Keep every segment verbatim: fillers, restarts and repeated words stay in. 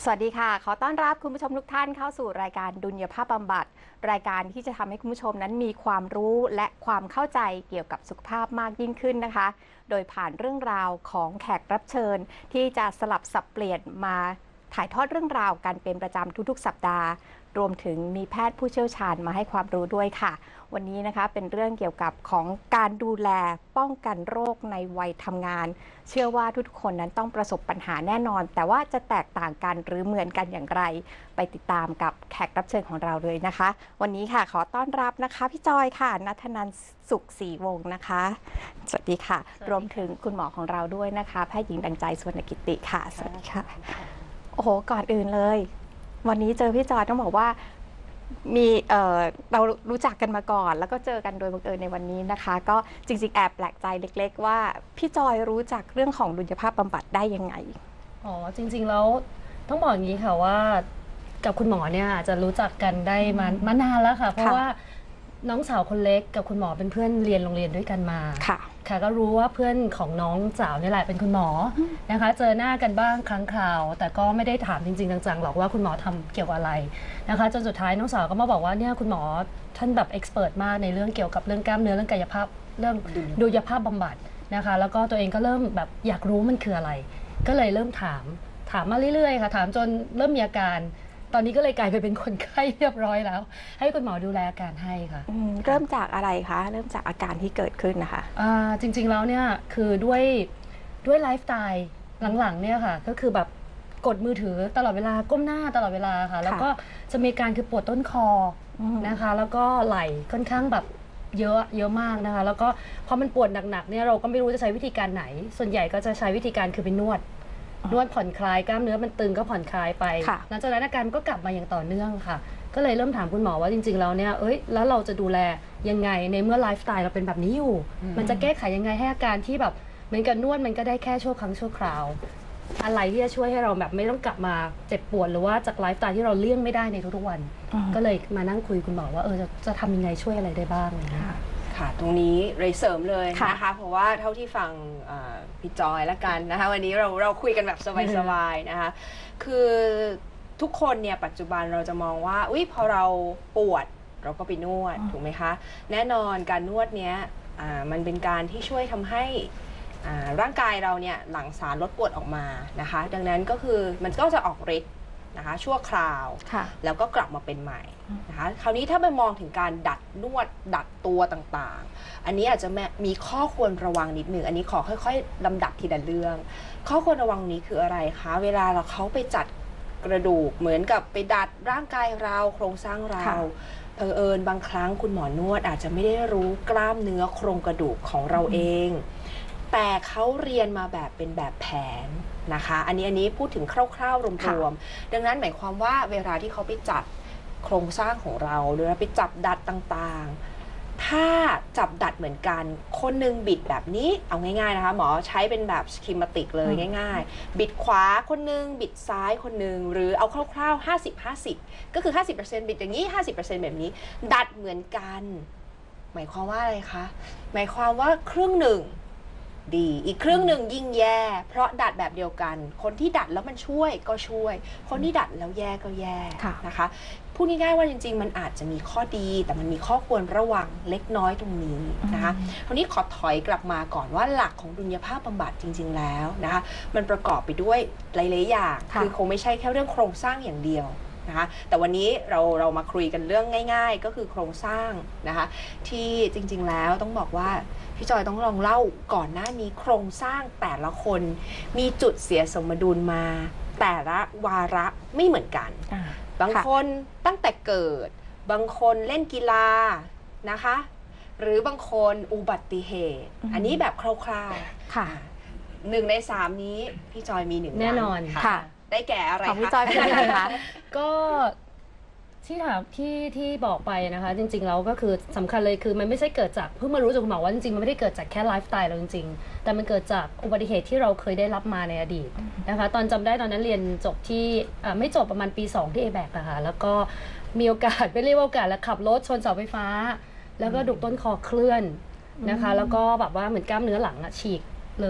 สวัสดีค่ะขอต้อนรับคุณผู้ชมทุกท่านเข้าสู่รายการดุลยภาพบำบัดรายการที่จะทำให้คุณผู้ชมนั้นมีความรู้และความเข้าใจเกี่ยวกับสุขภาพมากยิ่งขึ้นนะคะโดยผ่านเรื่องราวของแขกรับเชิญที่จะสลับสับเปลี่ยนมาถ่ายทอดเรื่องราวกันเป็นประจำทุกๆสัปดาห์รวมถึงมีแพทย์ผู้เชี่ยวชาญมาให้ความรู้ด้วยค่ะวันนี้นะคะเป็นเรื่องเกี่ยวกับของการดูแลป้องกันโรคในวัยทำงานเชื่อว่าทุกคนนั้นต้องประสบปัญหาแน่นอนแต่ว่าจะแตกต่างกันหรือเหมือนกันอย่างไรไปติดตามกับแขกรับเชิญของเราเลยนะคะวันนี้ค่ะขอต้อนรับนะคะพี่จอยค่ะณัฐนันท์สุขศรีวงศ์นะคะสวัสดีค่ะรวมถึงคุณหมอของเราด้วยนะคะแพทย์หญิงดังใจสุวรรณกิติค่ะสวัสดีค่ะโอ้โหก่อนอื่นเลยวันนี้เจอพี่จอยต้องบอกว่ามีเอ่อเรารู้จักกันมาก่อนแล้วก็เจอกันโดยบังเอิญในวันนี้นะคะก็จริงๆแอบแปลกใจเล็กๆว่าพี่จอยรู้จักเรื่องของดุลยภาพบำบัดได้ยังไงอ๋อจริงๆแล้วต้องบอกอย่างนี้ค่ะว่ากับคุณหมอเนี่ยจะรู้จักกันได้มามานานแล้วค่ะเพราะว่าน้องสาวคนเล็กกับคุณหมอเป็นเพื่อนเรียนโรงเรียนด้วยกันมาค่ะค่ะก็รู้ว่าเพื่อนของน้องสาวนี่แหละเป็นคุณหมอนะคะเจอหน้ากันบ้างครั้งคราวแต่ก็ไม่ได้ถามจริงๆจังๆหรอกว่าคุณหมอทำเกี่ยวกับอะไรนะคะจนสุดท้ายน้องสาวก็มาบอกว่าเนี่ยคุณหมอท่านแบบเอ็กซ์เพรสมากในเรื่องเกี่ยวกับเรื่องกล้ามเนื้อเรื่องกายภาพเรื่องดุลยภาพบำบัดนะคะแล้วก็ตัวเองก็เริ่มแบบอยากรู้มันคืออะไรก็เลยเริ่มถามถามมาเรื่อยๆค่ะถามจนเริ่มมีอาการตอนนี้ก็เลยกลายไปเป็นคนไข้เรียบร้อยแล้วให้คุณหมอดูแลอาการให้ค่ะเริ่มจากอะไรคะเริ่มจากอาการที่เกิดขึ้นนะคะจริงๆแล้วเนี่ยคือด้วยด้วยไลฟ์สไตล์หลังๆเนี่ยค่ะก็คือแบบกดมือถือตลอดเวลาก้มหน้าตลอดเวลาค่ะแล้วก็จะมีการคือปวดต้นคอนะคะแล้วก็ไหล่ค่อนข้างแบบเยอะเยอะมากนะคะแล้วก็พอมันปวดหนักๆเนี่ยเราก็ไม่รู้จะใช้วิธีการไหนส่วนใหญ่ก็จะใช้วิธีการคือไปนวดนวดผ่อนคลายกล้ามเนื้อมันตึงก็ผ่อนคลายไปหลังจากนั้นอาการก็กลับมาอย่างต่อเนื่องค่ะก็เลยเริ่มถามคุณหมอว่าจริงๆแล้วเนี่ยเอ้ยแล้วเราจะดูแลยังไงในเมื่อไลฟ์สไตล์เราเป็นแบบนี้อยู่มันจะแก้ไขยังไงให้อาการที่แบบเหมือนกับนวดมันก็ได้แค่ชั่วครั้งชั่วคราวอะไรที่จะช่วยให้เราแบบไม่ต้องกลับมาเจ็บปวดหรือว่าจากไลฟ์สไตล์ที่เราเลี่ยงไม่ได้ในทุกๆวันก็เลยมานั่งคุยคุณหมอว่าเออจะจะทำยังไงช่วยอะไรได้บ้างนะคะค่ะตรงนี้เลยเสริมเลยนะคะเพราะว่าเท่าที่ฟังพี่จอยละกันนะคะวันนี้เราเราคุยกันแบบสบายๆนะคะคือทุกคนเนี่ยปัจจุบันเราจะมองว่าอุ้ยพอเราปวดเราก็ไปนวดถูกไหมคะแน่นอนการนวดเนี้ยมันเป็นการที่ช่วยทำให้ร่างกายเราเนี่ยหลั่งสารลดปวดออกมานะคะดังนั้นก็คือมันก็จะออกฤทธิ์นะคะชั่วคราวแล้วก็กลับมาเป็นใหม่นะคะคราวนี้ถ้าไปมองถึงการดัดนวดดัดตัวต่างๆอันนี้อาจจะมีข้อควรระวังนิดหนึ่งอันนี้ขอค่อยๆลำดับทีละเรื่องข้อควรระวังนี้คืออะไรคะเวลาเราเขาไปจัดกระดูกเหมือนกับไปดัดร่างกายเราโครงสร้างเราเผอิญบางครั้งคุณหมอนวดอาจจะไม่ได้รู้กล้ามเนื้อโครงกระดูกของเราเองแต่เขาเรียนมาแบบเป็นแบบแผนนะคะอันนี้อันนี้พูดถึงคร่าวๆรวมๆดังนั้นหมายความว่าเวลาที่เขาไปจัดโครงสร้างของเราหรือไปจับดัดต่างๆถ้าจับดัดเหมือนกันคนหนึ่งบิดแบบนี้เอาง่ายๆนะคะหมอใช้เป็นแบบสคีมาติกเลยง่ายๆบิดขวาคนหนึ่งบิดซ้ายคนหนึ่งหรือเอาคร่าวๆ ห้าสิบ ห้าสิบ ก็คือ ห้าสิบเปอร์เซ็นต์ บิดอย่างนี้ ห้าสิบเปอร์เซ็นต์ แบบนี้ดัดเหมือนกันหมายความว่าอะไรคะหมายความว่าครึ่งหนึ่งดีอีกครึ่งหนึ่งยิ่งแย่เพราะดัดแบบเดียวกันคนที่ดัดแล้วมันช่วยก็ช่วยคนที่ดัดแล้วแย่ก็แย่นะคะพูดง่ายๆว่าจริงๆมันอาจจะมีข้อดีแต่มันมีข้อควรระวังเล็กน้อยตรงนี้นะคะคราวนี้ขอถอยกลับมาก่อนว่าหลักของดุลยภาพบำบัดจริงๆแล้วนะคะมันประกอบไปด้วยหลายๆอย่างคือคงไม่ใช่แค่เรื่องโครงสร้างอย่างเดียวนะคะแต่วันนี้เราเรามาคุยกันเรื่องง่ายๆก็คือโครงสร้างนะคะที่จริงๆแล้วต้องบอกว่าพี่จอยต้องลองเล่าก่อนหน้านี้โครงสร้างแต่ละคนมีจุดเสียสมดุลมาแต่ละวาระไม่เหมือนกันบางคนตั้งแต่เกิดบางคนเล่นกีฬานะคะหรือบางคนอุบัติเหตุอันนี้แบบคร่าวๆค่ะหนึ่งในสามนี้พี่จอยมีหนึ่งแน่นอนค่ะได้แก่อะไรคะของพี่จอยเป็นอะไรคะก็ที่ถามที่ที่บอกไปนะคะจริงๆแล้วก็คือสำคัญเลยคือมันไม่ใช่เกิดจากเพิ่งมารู้จากคุณหมอว่าจริงๆมันไม่ได้เกิดจากแค่ไลฟ์สไตล์เราจริงๆแต่มันเกิดจากอุบัติเหตุที่เราเคยได้รับมาในอดีตนะคะตอนจำได้ตอนนั้นเรียนจบที่ไม่จบประมาณปีสองที่ เอ แบค นะคะแล้วก็มีโอกาสไม่เรียกว่าโอกาสแล้วขับรถชนเสาไฟฟ้าแล้วก็ดุต้นคอเคลื่อนนะคะแล้วก็แบบว่าเหมือนกล้ามเนื้อหลังฉีกเลย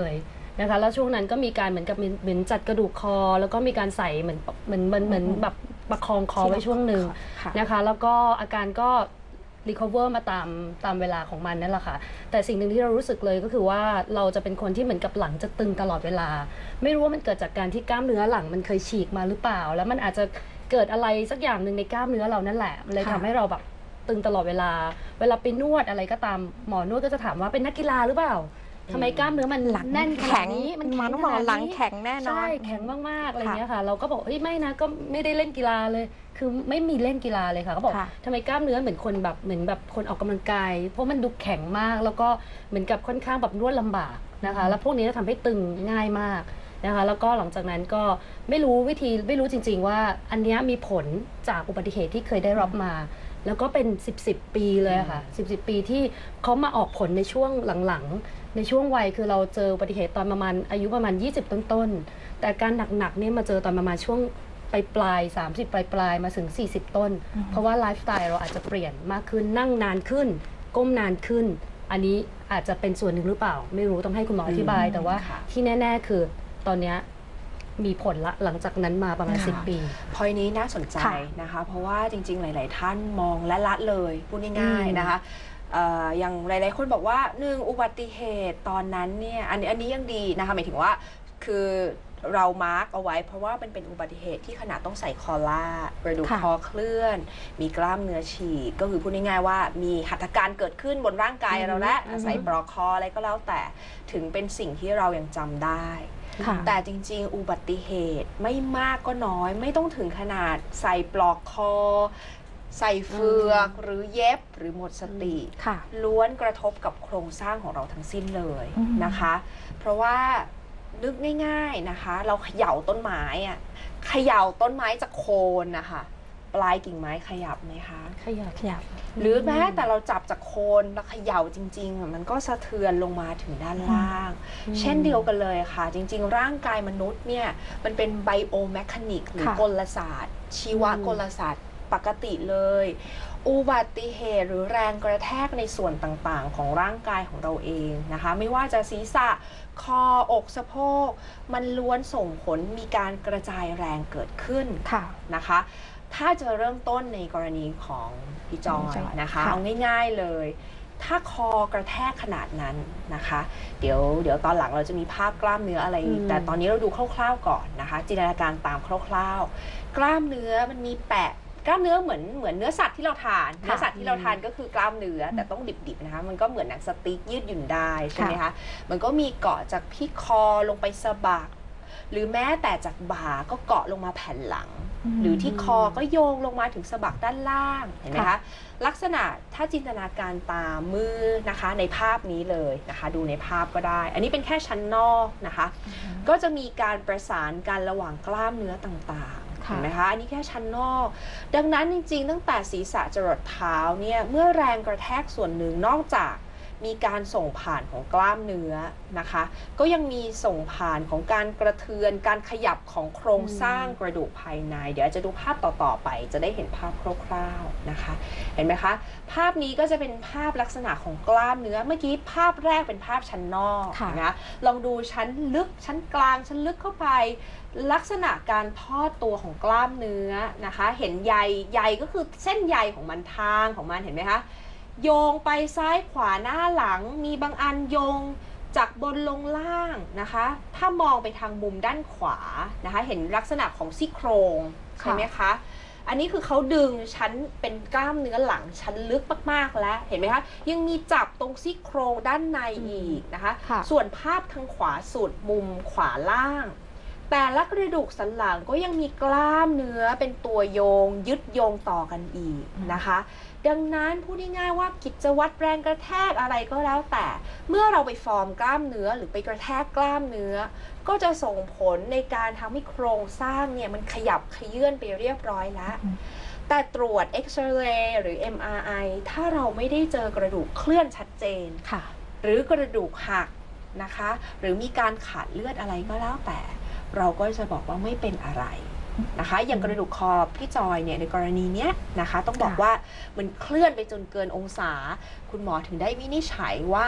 นะคะแล้วช่วงนั้นก็มีการเหมือนกับเหมือนจัดกระดูกคอแล้วก็มีการใส่เหมือนเหมือนเหมือนเหมือนแบบประคองคอไว้ช่วงหนึ่งนะคะแล้วก็อาการก็recover มาตามตามเวลาของมันนั่นแหละค่ะแต่สิ่งหนึ่งที่เรารู้สึกเลยก็คือว่าเราจะเป็นคนที่เหมือนกับหลังจะตึงตลอดเวลาไม่รู้ว่ามันเกิดจากการที่กล้ามเนื้อหลังมันเคยฉีกมาหรือเปล่าแล้วมันอาจจะเกิดอะไรสักอย่างหนึ่งในกล้ามเนื้อเรานั่นแหละมันเลยทำให้เราแบบตึงตลอดเวลาเวลาไปนวดอะไรก็ตามหมอนวดก็จะถามว่าเป็นนักกีฬาหรือเปล่าทำไมกล้ามเนื้อมันแน่นขนาดนี้มันมันต้องบอกหลังแข็งแน่นอนใช่แข็งมากๆอะไรเงี้ยค่ะเราก็บอกเฮ้ยไม่นะก็ไม่ได้เล่นกีฬาเลยคือไม่มีเล่นกีฬาเลยค่ะเขาบอกทำไมกล้ามเนื้อเหมือนคนแบบเหมือนแบบคนออกกำลังกายเพราะมันดูแข็งมากแล้วก็เหมือนกับค่อนข้างแบบนวดลำบากนะคะแล้วพวกนี้จะทำให้ตึงง่ายมากนะคะแล้วก็หลังจากนั้นก็ไม่รู้วิธีไม่รู้จริงๆว่าอันนี้มีผลจากอุบัติเหตุที่เคยได้รับมาแล้วก็เป็นสิบสิบปีเลยค่ะสิบสิบปีที่เขามาออกผลในช่วงหลังๆในช่วงวัยคือเราเจออุบัติเหตุตอนประมาณอายุประมาณยี่สิบต้นๆแต่การหนักๆเนี่ยมาเจอตอนประมาณช่วงปลายปลายสามสิบปลายปลายมาถึงสี่สิบต้นเพราะว่าไลฟ์สไตล์เราอาจจะเปลี่ยนมากขึ้นนั่งนานขึ้นก้มนานขึ้นอันนี้อาจจะเป็นส่วนหนึ่งหรือเปล่าไม่รู้ต้องให้คุณหมออธิบายแต่ว่าที่แน่ๆคือตอนนี้มีผลละหลังจากนั้นมาประมาณสิบปีพอยนี้น่าสนใจนะคะเพราะว่าจริงๆหลายๆท่านมองและละเลยพูดง่ายๆนะคะอย่างหลายๆคนบอกว่าหนึ่งอุบัติเหตุตอนนั้นเนี่ยอันนี้อันนี้ยังดีนะคะหมายถึงว่าคือเรามาร์กเอาไว้เพราะว่าเป็นเป็นอุบัติเหตุที่ขนาดต้องใส่คอล่ากระดูกคอเคลื่อนมีกล้ามเนื้อฉีกก็คือพูดง่ายๆว่ามีหัตถการเกิดขึ้นบนร่างกายเราและใส่ปลอกคออะไรก็แล้วแต่ถึงเป็นสิ่งที่เรายังจำได้แต่จริงๆอุบัติเหตุไม่มากก็น้อยไม่ต้องถึงขนาดใส่ปลอกคอใส่เฟือกหรือเย็บหรือหมดสติล้วนกระทบกับโครงสร้างของเราทั้งสิ้นเลยนะคะเพราะว่านึกง่ายๆนะคะเราเขย่าต้นไม้อะเขย่าต้นไม้จากโคนนะคะปลายกิ่งไม้ขยับไหมคะขยับขยับหรือแม้แต่เราจับจากโคนแล้วเขย่าจริงๆมันก็สะเทือนลงมาถึงด้านล่างเช่นเดียวกันเลยค่ะจริงๆร่างกายมนุษย์เนี่ยมันเป็นไบโอแมคานิกหรือกลศาสตร์ชีวกลศาสตร์ปกติเลยอุบัติเหตุหรือแรงกระแทกในส่วนต่างๆของร่างกายของเราเองนะคะไม่ว่าจะศีรษะคออกสะโพกมันล้วนส่งผลมีการกระจายแรงเกิดขึ้นนะคะถ้าจะเริ่มต้นในกรณีของพี่จอยนะคะเอาง่ายๆเลยถ้าคอกระแทกขนาดนั้นนะคะเดี๋ยวเดี๋ยวตอนหลังเราจะมีภาพกล้ามเนื้ออะไรแต่ตอนนี้เราดูคร่าวๆก่อนนะคะจินตนาการตามคร่าวๆกล้ามเนื้อมันมีแปะกล้ามเนื้อเหมือนเหมือนเนื้อสัตว์ที่เราทานเนื้อสัตว์ที่เราทานก็คือกล้ามเนื้อแต่ต้องดิบๆนะคะมันก็เหมือนหนังสติ๊กยืดหยุ่นได้ใช่ไหมคะมันก็มีเกาะจากที่คอลงไปสะบักหรือแม้แต่จากบ่าก็เกาะลงมาแผ่นหลังหรือที่คอก็โยงลงมาถึงสะบักด้านล่างเห็นไหมคะลักษณะถ้าจินตนาการตามมือนะคะในภาพนี้เลยนะคะดูในภาพก็ได้อันนี้เป็นแค่ชั้นนอกนะคะก็จะมีการประสานกันระหว่างกล้ามเนื้อต่างๆเห็นไหมคะอันนี้แค่ชั้นนอกดังนั้นจริงๆตั้งแต่ศีรษะจรดเท้าเนี่ยเมื่อแรงกระแทกส่วนหนึ่งนอกจากมีการส่งผ่านของกล้ามเนื้อนะคะก็ยังมีส่งผ่านของการกระเทือนการขยับของโครงสร้างกระดูกภายในเดี๋ยวจะดูภาพต่อๆไปจะได้เห็นภาพคร่าวๆนะคะเห็นไหมคะภาพนี้ก็จะเป็นภาพลักษณะของกล้ามเนื้อเมื่อกี้ภาพแรกเป็นภาพชั้นนอกนะลองดูชั้นลึกชั้นกลางชั้นลึกเข้าไปลักษณะการทอดตัวของกล้ามเนื้อนะคะเห็นใยใยก็คือเส้นใยของมันทางของมันเห็นไหมคะโยงไปซ้ายขวาหน้าหลังมีบางอันโยงจากบนลงล่างนะคะถ้ามองไปทางมุมด้านขวานะคะเห็นลักษณะของซี่โครงใช่ไหมคะอันนี้คือเขาดึงชั้นเป็นกล้ามเนื้อหลังชั้นลึกมากๆแล้วเห็นไหมคะยังมีจับตรงซี่โครงด้านในอีกนะคะส่วนภาพทางขวาสุดมุมขวาล่างแต่ละกระดูกสันหลังก็ยังมีกล้ามเนื้อเป็นตัวโยงยึดโยงต่อกันอีกนะคะดังนั้นพูดง่ายๆว่ากิจวัตรแรงกระแทกอะไรก็แล้วแต่เมื่อเราไปฟอร์มกล้ามเนื้อหรือไปกระแทกกล้ามเนื้อก็จะส่งผลในการทำให้โครงสร้างเนี่ยมันขยับขยื่นไปเรียบร้อยแล้วแต่ตรวจเอ็กซเรย์หรือ เอ็ม อาร์ ไอ ถ้าเราไม่ได้เจอกระดูกเคลื่อนชัดเจนหรือกระดูกหักนะคะหรือมีการขาดเลือดอะไรก็แล้วแต่เราก็จะบอกว่าไม่เป็นอะไรนะคะอย่างกระดูกคอพี่จอยเนี่ยในกรณีเนี้ยนะคะต้องบอกว่ามันเคลื่อนไปจนเกินองศาคุณหมอถึงได้วินิจฉัยว่า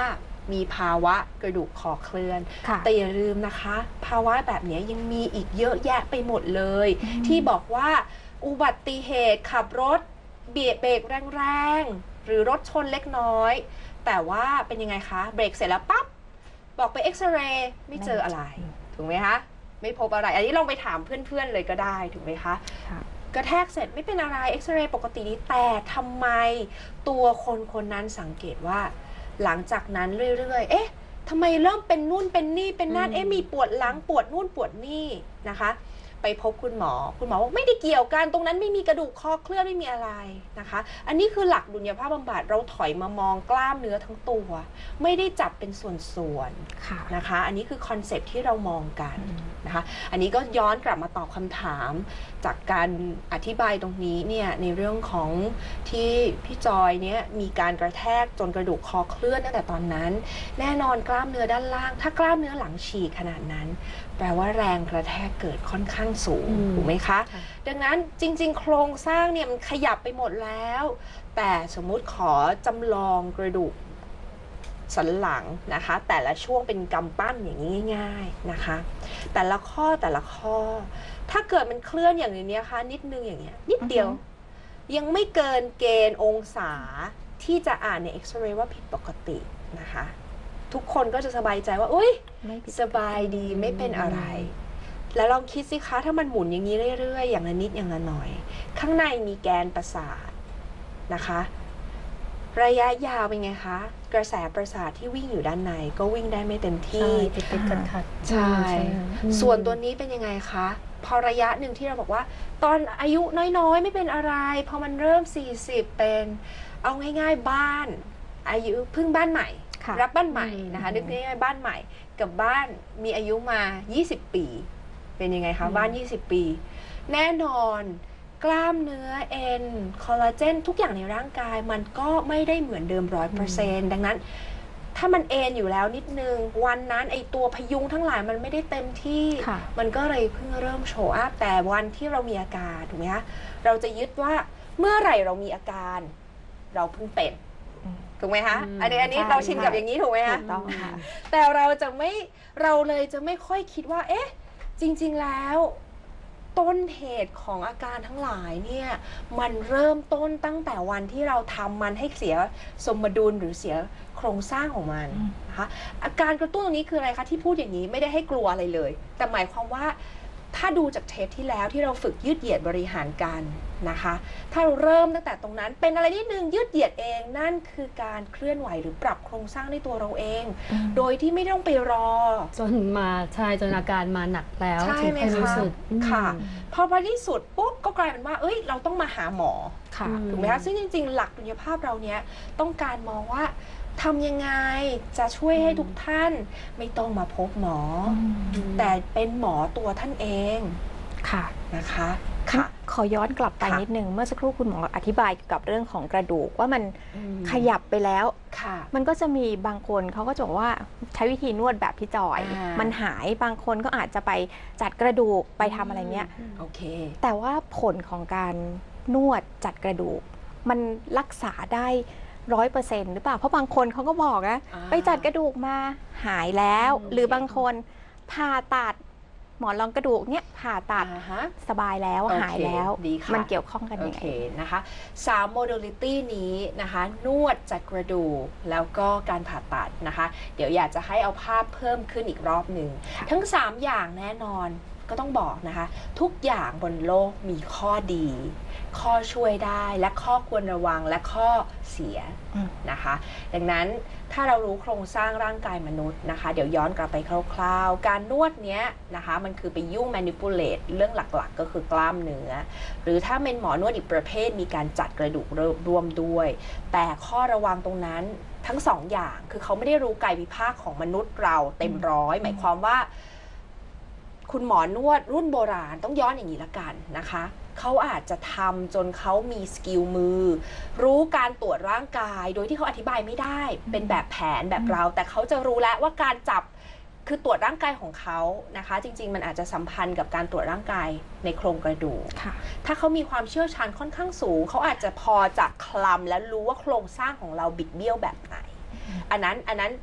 มีภาวะกระดูกคอเคลื่อนแต่อย่าลืมนะคะภาวะแบบนี้ยังมีอีกเยอะแยะไปหมดเลยที่บอกว่าอุบัติเหตุขับรถเบียดเบรกแรงๆหรือรถชนเล็กน้อยแต่ว่าเป็นยังไงคะเบรกเสร็จแล้วปั๊บบอกไปเอ็กซเรย์ไม่เจออะไรถูกไหมคะไม่พบอะไรอันนี้ลองไปถามเพื่อนๆเลยก็ได้ถูกไหมคะกระแทกเสร็จไม่เป็นอะไรเอ็กซเรย์ปกตินี้แต่ทำไมตัวคนคนนั้นสังเกตว่าหลังจากนั้นเรื่อยๆเอ๊ะทำไมเริ่มเป็นนู่นเป็นนี่เป็นนั่นเอ๊ะมีปวดหลังปวดนู่นปวดนี่นะคะไปพบคุณหมอคุณหมอบอกไม่ได้เกี่ยวกันตรงนั้นไม่มีกระดูกคอเคลื่อนไม่มีอะไรนะคะอันนี้คือหลักดุลยภาพบำบัดเราถอยมามองกล้ามเนื้อทั้งตัวไม่ได้จับเป็นส่วนๆนะคะอันนี้คือคอนเซ็ปต์ที่เรามองกันนะคะอันนี้ก็ย้อนกลับมาตอบคำถามจากการอธิบายตรงนี้เนี่ยในเรื่องของที่พี่จอยเนี่ยมีการกระแทกจนกระดูกคอเคลื่อนตั้งแต่ตอนนั้นแน่นอนกล้ามเนื้อด้านล่างถ้ากล้ามเนื้อหลังฉีกขนาดนั้นแปลว่าแรงกระแทกเกิดค่อนข้างสูงถูกไหมคะดังนั้นจริงๆโครงสร้างเนี่ยมันขยับไปหมดแล้วแต่สมมุติขอจำลองกระดูกสันหลังนะคะแต่ละช่วงเป็นกำปั้นอย่างนี้ง่ายๆนะคะแต่ละข้อแต่ละข้อถ้าเกิดมันเคลื่อนอย่างนี้นะคะนิดนึงอย่างเงี้ยนิดเดียวยังไม่เกินเกณฑ์องศาที่จะอ่านในเอ็กซเรย์ว่าผิดปกตินะคะทุกคนก็จะสบายใจว่าอุ้ยสบายดีไม่เป็นอะไรแล้วลองคิดสิคะถ้ามันหมุนอย่างนี้เรื่อยๆอย่างละนิดอย่างละหน่อยข้างในมีแกนประสาทนะคะระยะยาวเป็นไงคะกระแสประสาทที่วิ่งอยู่ด้านในก็วิ่งได้ไม่เต็มที่ติดติดกันขัดใช่ส่วนตัวนี้เป็นยังไงคะพอระยะหนึ่งที่เราบอกว่าตอนอายุน้อยๆไม่เป็นอะไรพอมันเริ่มสี่สิบเป็นเอาง่ายๆบ้านอายุเพิ่งบ้านใหม่รับบ้านใหม่นะคะนึกง่ายๆบ้านใหม่กับบ้านมีอายุมายี่สิบปีเป็นยังไงคะบ้านยี่สิบปีแน่นอนกล้ามเนื้อเอ็นคอลลาเจนทุกอย่างในร่างกายมันก็ไม่ได้เหมือนเดิมร้อยเปอร์เซ็นต์ดังนั้นถ้ามันเอ็นอยู่แล้วนิดนึงวันนั้นไอตัวพยุงทั้งหลายมันไม่ได้เต็มที่มันก็เลยเพิ่งเริ่มโชว์อัพแต่วันที่เรามีอาการถูกไหมคะเราจะยึดว่าเมื่อไหร่เรามีอาการเราเพิ่งเป็นถูกไหมคะอันนี้อันนี้เราชินกับอย่างนี้ถูกไหมคะต้องค่ะแต่เราจะไม่เราเลยจะไม่ค่อยคิดว่าเอ๊ะจริงๆแล้วต้นเหตุของอาการทั้งหลายเนี่ยมันเริ่มต้นตั้งแต่วันที่เราทำมันให้เสียสมดุลหรือเสียโครงสร้างของมันนะคะอาการกระตุ้นตรงนี้คืออะไรคะที่พูดอย่างนี้ไม่ได้ให้กลัวอะไรเลยแต่หมายความว่าถ้าดูจากเทปที่แล้วที่เราฝึกยืดเหยียดบริหารกันนะคะถ้าเราเริ่มตั้งแต่ตรงนั้นเป็นอะไรนิดนึงยืดเหยียดเองนั่นคือการเคลื่อนไหวหรือปรับโครงสร้างในตัวเราเองโดยที่ไม่ต้องไปรอจนมาใช่จนอาการมาหนักแล้วใช่ไหมคะค่ะพอพอที่สุดปุ๊บก็กลายเป็นว่าเอ้ยเราต้องมาหาหมอถูกไหมคะซึ่งจริงๆหลักดุลยภาพเราเนี้ยต้องการมองว่าทำยังไงจะช่วยให้ทุกท่านไม่ต้องมาพบหมอแต่เป็นหมอตัวท่านเองค่ะนะคะค่ะขอย้อนกลับไปนิดนึงเมื่อสักครู่คุณหมออธิบายเกี่ยวกับเรื่องของกระดูกว่ามันขยับไปแล้วมันก็จะมีบางคนเขาก็จะบอกว่าใช้วิธีนวดแบบพี่จอยมันหายบางคนก็อาจจะไปจัดกระดูกไปทำอะไรเงี้ยโอเคแต่ว่าผลของการนวดจัดกระดูกมันรักษาได้ร้อยเปอร์เซ็นต์หรือเปล่าเพราะบางคนเขาก็บอกนะไปจัดกระดูกมาหายแล้วหรือบางคนผ่าตัดหมอนรองกระดูกเนี่ยผ่าตัดสบายแล้วหายแล้วมันเกี่ยวข้องกันยังไงนะคะสามโมดูลิตี้นี้นะคะนวดจัดกระดูกแล้วก็การผ่าตัดนะคะเดี๋ยวอยากจะให้เอาภาพเพิ่มขึ้นอีกรอบหนึ่งทั้งสามอย่างแน่นอนก็ต้องบอกนะคะทุกอย่างบนโลกมีข้อดีข้อช่วยได้และข้อควรระวังและข้อเสียนะคะดังนั้นถ้าเรารู้โครงสร้างร่างกายมนุษย์นะคะเดี๋ยวย้อนกลับไปคร่าวๆการนวดเนี้ยนะคะมันคือไปยุ่ง manipulate เรื่องหลักๆก็คือกล้ามเนื้อหรือถ้าเป็นหมอนวดอีกประเภทมีการจัดกระดูกร่วมด้วยแต่ข้อระวังตรงนั้นทั้งสองอย่างคือเขาไม่ได้รู้กายวิภาคของมนุษย์เราเต็มร้อยหมายความว่าคุณหมอนวดรุ่นโบราณต้องย้อนอย่างนี้ละกันนะคะเขาอาจจะทำจนเขามีสกิลมือรู้การตรวจร่างกายโดยที่เขาอธิบายไม่ได้เป็นแบบแผนแบบเราแต่เขาจะรู้แล้วว่าการจับคือตรวจร่างกายของเขานะคะจริงๆมันอาจจะสัมพันธ์กับการตรวจร่างกายในโครงกระดูกถ้าเขามีความเชี่ยวชาญค่อนข้างสูงเขาอาจจะพอจะคลำและรู้ว่าโครงสร้างของเราบิดเบี้ยวแบบไหนอันนั้นอันนั้น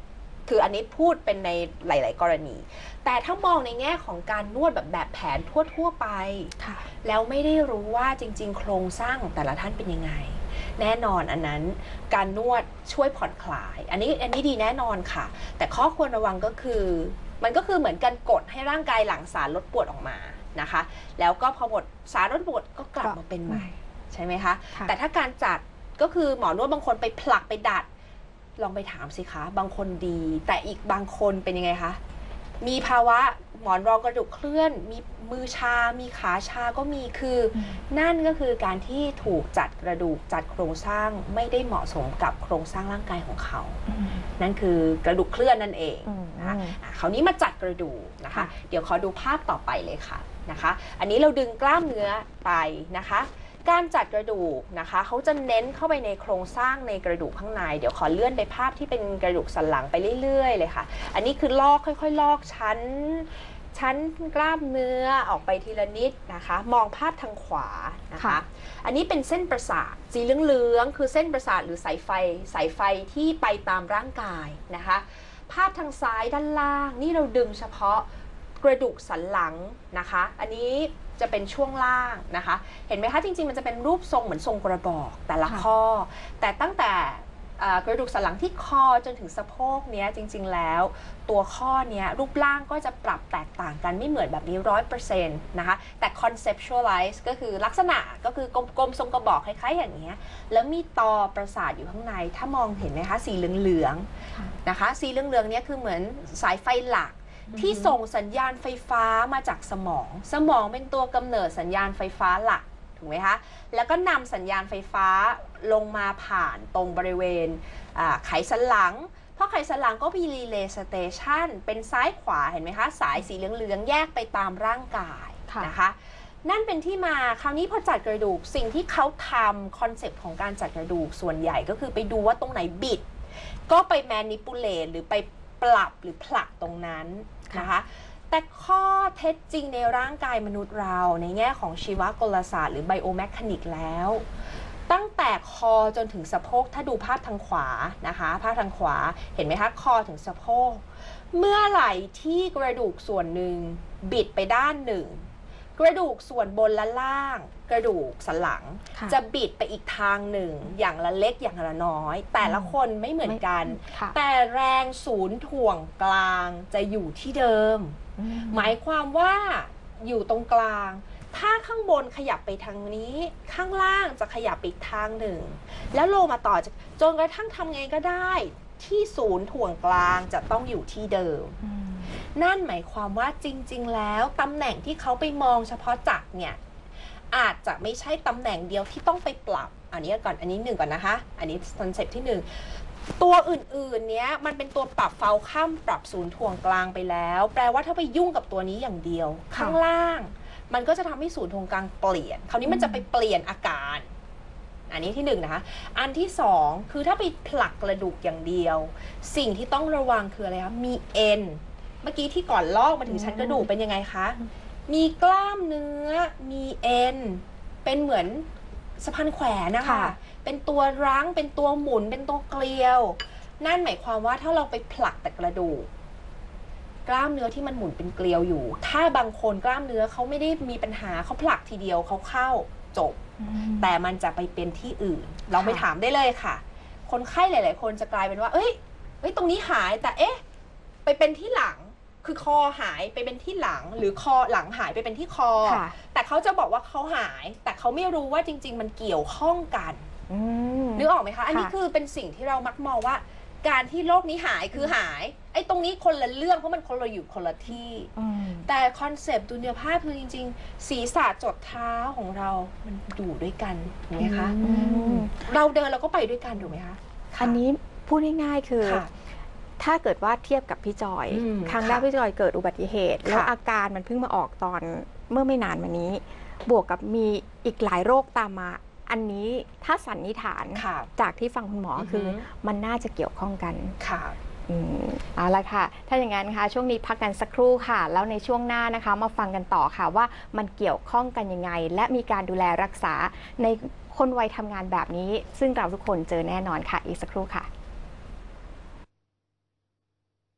คืออันนี้พูดเป็นในหลายๆกรณีแต่ถ้ามองในแง่ของการนวดแบบแบบแผนทั่วๆไปแล้วไม่ได้รู้ว่าจริงๆโครงสร้างของแต่ละท่านเป็นยังไงแน่นอนอันนั้นการนวดช่วยผ่อนคลายอันนี้อันนี้ดีแน่นอนค่ะแต่ข้อควรระวังก็คือมันก็คือเหมือนการกดให้ร่างกายหลั่งสารลดปวดออกมานะคะแล้วก็พอหมดสารลดปวดก็กลับมาเป็นใหม่ใช่ไหมคะแต่ถ้าการจัดก็คือหมอนวดบางคนไปผลักไปดัดลองไปถามสิคะบางคนดีแต่อีกบางคนเป็นยังไงคะมีภาวะหมอนรองกระดูกเคลื่อนมีมือชา มีขาชาก็มีคือนั่นก็คือการที่ถูกจัดกระดูกจัดโครงสร้างไม่ได้เหมาะสมกับโครงสร้างร่างกายของเขานั่นคือกระดูกเคลื่อนนั่นเองนะคะคราวนี้มาจัดกระดูกนะคะเดี๋ยวขอดูภาพต่อไปเลยค่ะนะคะอันนี้เราดึงกล้ามเนื้อไปนะคะการจัดกระดูกนะคะเขาจะเน้นเข้าไปในโครงสร้างในกระดูกข้างในเดี๋ยวขอเลื่อนไปภาพที่เป็นกระดูกสันหลังไปเรื่อยๆเลยค่ะอันนี้คือลอกค่อยๆลอกชั้นชั้นกล้ามเนื้อออกไปทีละนิดนะคะมองภาพทางขวานะคะอันนี้เป็นเส้นประสาทสีเหลืองๆคือเส้นประสาทหรือสายไฟสายไฟที่ไปตามร่างกายนะคะภาพทางซ้ายด้านล่างนี่เราดึงเฉพาะกระดูกสันหลังนะคะอันนี้จะเป็นช่วงล่างนะคะเห็นไหมคะจริงๆมันจะเป็นรูปทรงเหมือนทรงกระบอกแต่ละข้อแต่ตั้งแต่กระดูกสันหลังที่คอจนถึงสะโพกเนี้ยจริงๆแล้วตัวข้อเนี้ยรูปร่างก็จะปรับแตกต่างกันไม่เหมือนแบบนี้ ร้อยเปอร์เซ็นต์ นะคะแต่ conceptualize ก็คือลักษณะก็คือกลมๆทรงกระบอกคล้ายๆอย่างเงี้ยแล้วมีตอประสาทอยู่ข้างในถ้ามองเห็นไหมคะสีเหลืองๆนะคะสีเหลืองๆเนี้ยคือเหมือนสายไฟหลักที่ส่งสัญญาณไฟฟ้ามาจากสมองสมองเป็นตัวกำเนิดสัญญาณไฟฟ้าหลักถูกไหมคะแล้วก็นำสัญญาณไฟฟ้าลงมาผ่านตรงบริเวณไขสันหลังเพราะไขสันหลังก็มีรีเลย์สเตชันเป็นซ้ายขวาเห็นไหมคะสายสีเหลืองๆแยกไปตามร่างกายนะคะนั่นเป็นที่มาคราวนี้พอจัดกระดูกสิ่งที่เขาทำคอนเซปต์ของการจัดกระดูกส่วนใหญ่ก็คือไปดูว่าตรงไหนบิดก็ไปแมนิปูเลตหรือไปปรับหรือผลักตรงนั้นนะคะแต่ข้อเท็จจริงในร่างกายมนุษย์เราในแง่ของชีวกลศาสตร์หรือไบโอแมคานิกแล้วตั้งแต่คอจนถึงสะโพกถ้าดูภาพทางขวานะคะภาพทางขวาเห็นไหมคะคอถึงสะโพกเมื่อไหร่ที่กระดูกส่วนหนึ่งบิดไปด้านหนึ่งกระดูกส่วนบนและล่างกระดูกสันหลังจะบิดไปอีกทางหนึ่งอย่างละเล็กอย่างละน้อยแต่ละคนไม่เหมือนกันแต่แรงศูนย์ถ่วงกลางจะอยู่ที่เดิมหมายความว่าอยู่ตรงกลางถ้าข้างบนขยับไปทางนี้ข้างล่างจะขยับอีกทางหนึ่งแล้วโลมาต่อจนกระทั่งทำไงก็ได้ที่ศูนย์ถ่วงกลางจะต้องอยู่ที่เดิมนั่นหมายความว่าจริงๆแล้วตำแหน่งที่เขาไปมองเฉพาะจักรเนี่ยอาจจะไม่ใช่ตำแหน่งเดียวที่ต้องไปปรับอันนี้ก่อนอันนี้หนึ่งก่อนนะคะอันนี้คอนเซ็ปต์ที่หนึ่งตัวอื่นๆเนี้ยมันเป็นตัวปรับเฟาข้ามปรับศูนย์ถ่วงกลางไปแล้วแปลว่าถ้าไปยุ่งกับตัวนี้อย่างเดียวข้างล่างมันก็จะทำให้ศูนย์ถ่วงกลางเปลี่ยนคราวนี้มันจะไปเปลี่ยนอาการอันนี้ที่หนึ่งนะคะอันที่สองคือถ้าไปผลักกระดูกอย่างเดียวสิ่งที่ต้องระวังคืออะไรคะมีเอ็นเมื่อกี้ที่ก่อนลอกมาถึงชั้นกระดูกเป็นยังไงคะมีกล้ามเนื้อมีเอ็นเป็นเหมือนสะพานแขวนนะคะเป็นตัวรั้งเป็นตัวหมุนเป็นตัวเกลียวนั่นหมายความว่าถ้าเราไปผลักแต่กระดูกกล้ามเนื้อที่มันหมุนเป็นเกลียวอยู่ถ้าบางคนกล้ามเนื้อเขาไม่ได้มีปัญหาเขาผลักทีเดียวเขาเข้าจบแต่มันจะไปเป็นที่อื่นเราไปถามได้เลยค่ะคนไข้หลายๆคนจะกลายเป็นว่าเอ้ยเอ้ยตรงนี้หายแต่เอ๊ะไปเป็นที่หลังคือคอหายไปเป็นที่หลังหรือคอหลังหายไปเป็นที่คอแต่เขาจะบอกว่าเขาหายแต่เขาไม่รู้ว่าจริงๆมันเกี่ยวข้องกันนึกออกไหมคะอันนี้คือเป็นสิ่งที่เรามักมองว่าการที่โรคนี้หายคือหายไอ้ตรงนี้คนละเรื่องเพราะมันคนละอยู่คนละที่แต่คอนเซปต์ดุลยภาพคือจริงๆศีรษะจดเท้าของเรามันอยู่ด้วยกันถูกไหมคะเราเดินเราก็ไปด้วยกันถูกไหมคะอันนี้พูดง่ายๆคือถ้าเกิดว่าเทียบกับพี่จอยครั้งแรกพี่จอยเกิดอุบัติเหตุแล้วอาการมันเพิ่งมาออกตอนเมื่อไม่นานมานี้บวกกับมีอีกหลายโรคตามมาอันนี้ถ้าสันนิษฐานจากที่ฟังคุณหมอคือมันน่าจะเกี่ยวข้องกันค่ะเอาละค่ะถ้าอย่างนั้นค่ะช่วงนี้พักกันสักครู่ค่ะแล้วในช่วงหน้านะคะมาฟังกันต่อค่ะว่ามันเกี่ยวข้องกันยังไงและมีการดูแลรักษาในคนวัยทำงานแบบนี้ซึ่งเราทุกคนเจอแน่นอนค่ะอีกสักครู่ค่ะ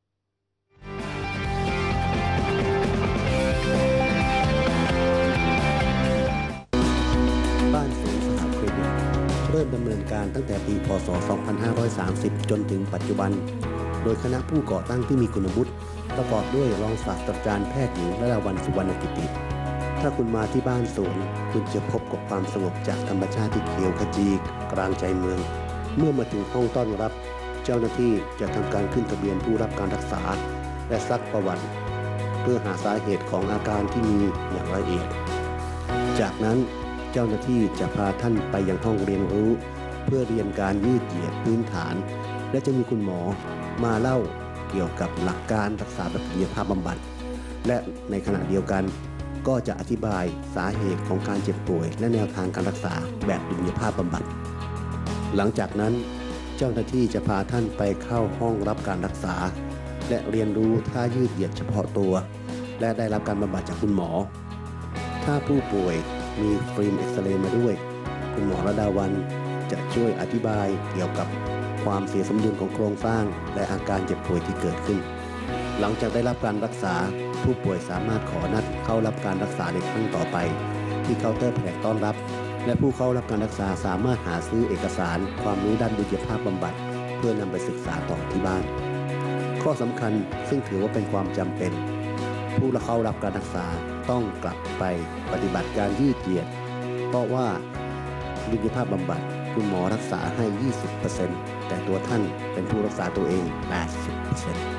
การตั้งแต่ปีพ.ศ. สองพันห้าร้อยสามสิบ จนถึงปัจจุบันโดยคณะผู้ก่อตั้งที่มีคุณวุฒิประกอบด้วยรองศาสตราจารย์แพทย์หญิงระดาวันสุวรรณกิติถ้าคุณมาที่บ้านสวนคุณจะพบกับความสงบจากธรรมชาติที่เขียวขจีกลางใจเมืองเมื่อมาถึงห้องต้อนรับเจ้าหน้าที่จะทำการขึ้นทะเบียนผู้รับการรักษาและซักประวัติเพื่อหาสาเหตุของอาการที่มีอย่างละเอียดจากนั้นเจ้าหน้าที่จะพาท่านไปยังห้องเรียนรู้เพื่อเรียนการยืดเหยียดพื้นฐานและจะมีคุณหมอมาเล่าเกี่ยวกับหลักการรักษาแบบกายภาพบำบัดและในขณะเดียวกันก็จะอธิบายสาเหตุของการเจ็บป่วยและแนวทางการรักษาแบบดุลยภาพบำบัดหลังจากนั้นเจ้าหน้าที่จะพาท่านไปเข้าห้องรับการรักษาและเรียนรู้ท่ายืดเหยียดเฉพาะตัวและได้รับการบำบัดจากคุณหมอถ้าผู้ป่วยมีฟิล์มเอ็กซเรย์มาด้วยคุณหมอระดาวันจะช่วยอธิบายเกี่ยวกับความเสียสมดุลของโครงสร้างและอาการเจ็บป่วยที่เกิดขึ้นหลังจากได้รับการรักษาผู้ป่วยสามารถขอนัดเข้ารับการรักษาในครั้งต่อไปที่เคาน์เตอร์แผนกต้อนรับและผู้เข้ารับการรักษาสามารถหาซื้อเอกสารความรู้ด้านดุลยภาพบำบัดเพื่อนำไปศึกษาต่อที่บ้านข้อสำคัญซึ่งถือว่าเป็นความจำเป็นผู้เข้ารับการรักษาต้องกลับไปปฏิบัติการยืดเหยียดเพราะว่าดุลยภาพบำบัดคุณหมอรักษาให้ ยี่สิบเปอร์เซ็นต์ แต่ตัวท่านเป็นผู้รักษาตัวเอง แปดสิบเปอร์เซ็นต์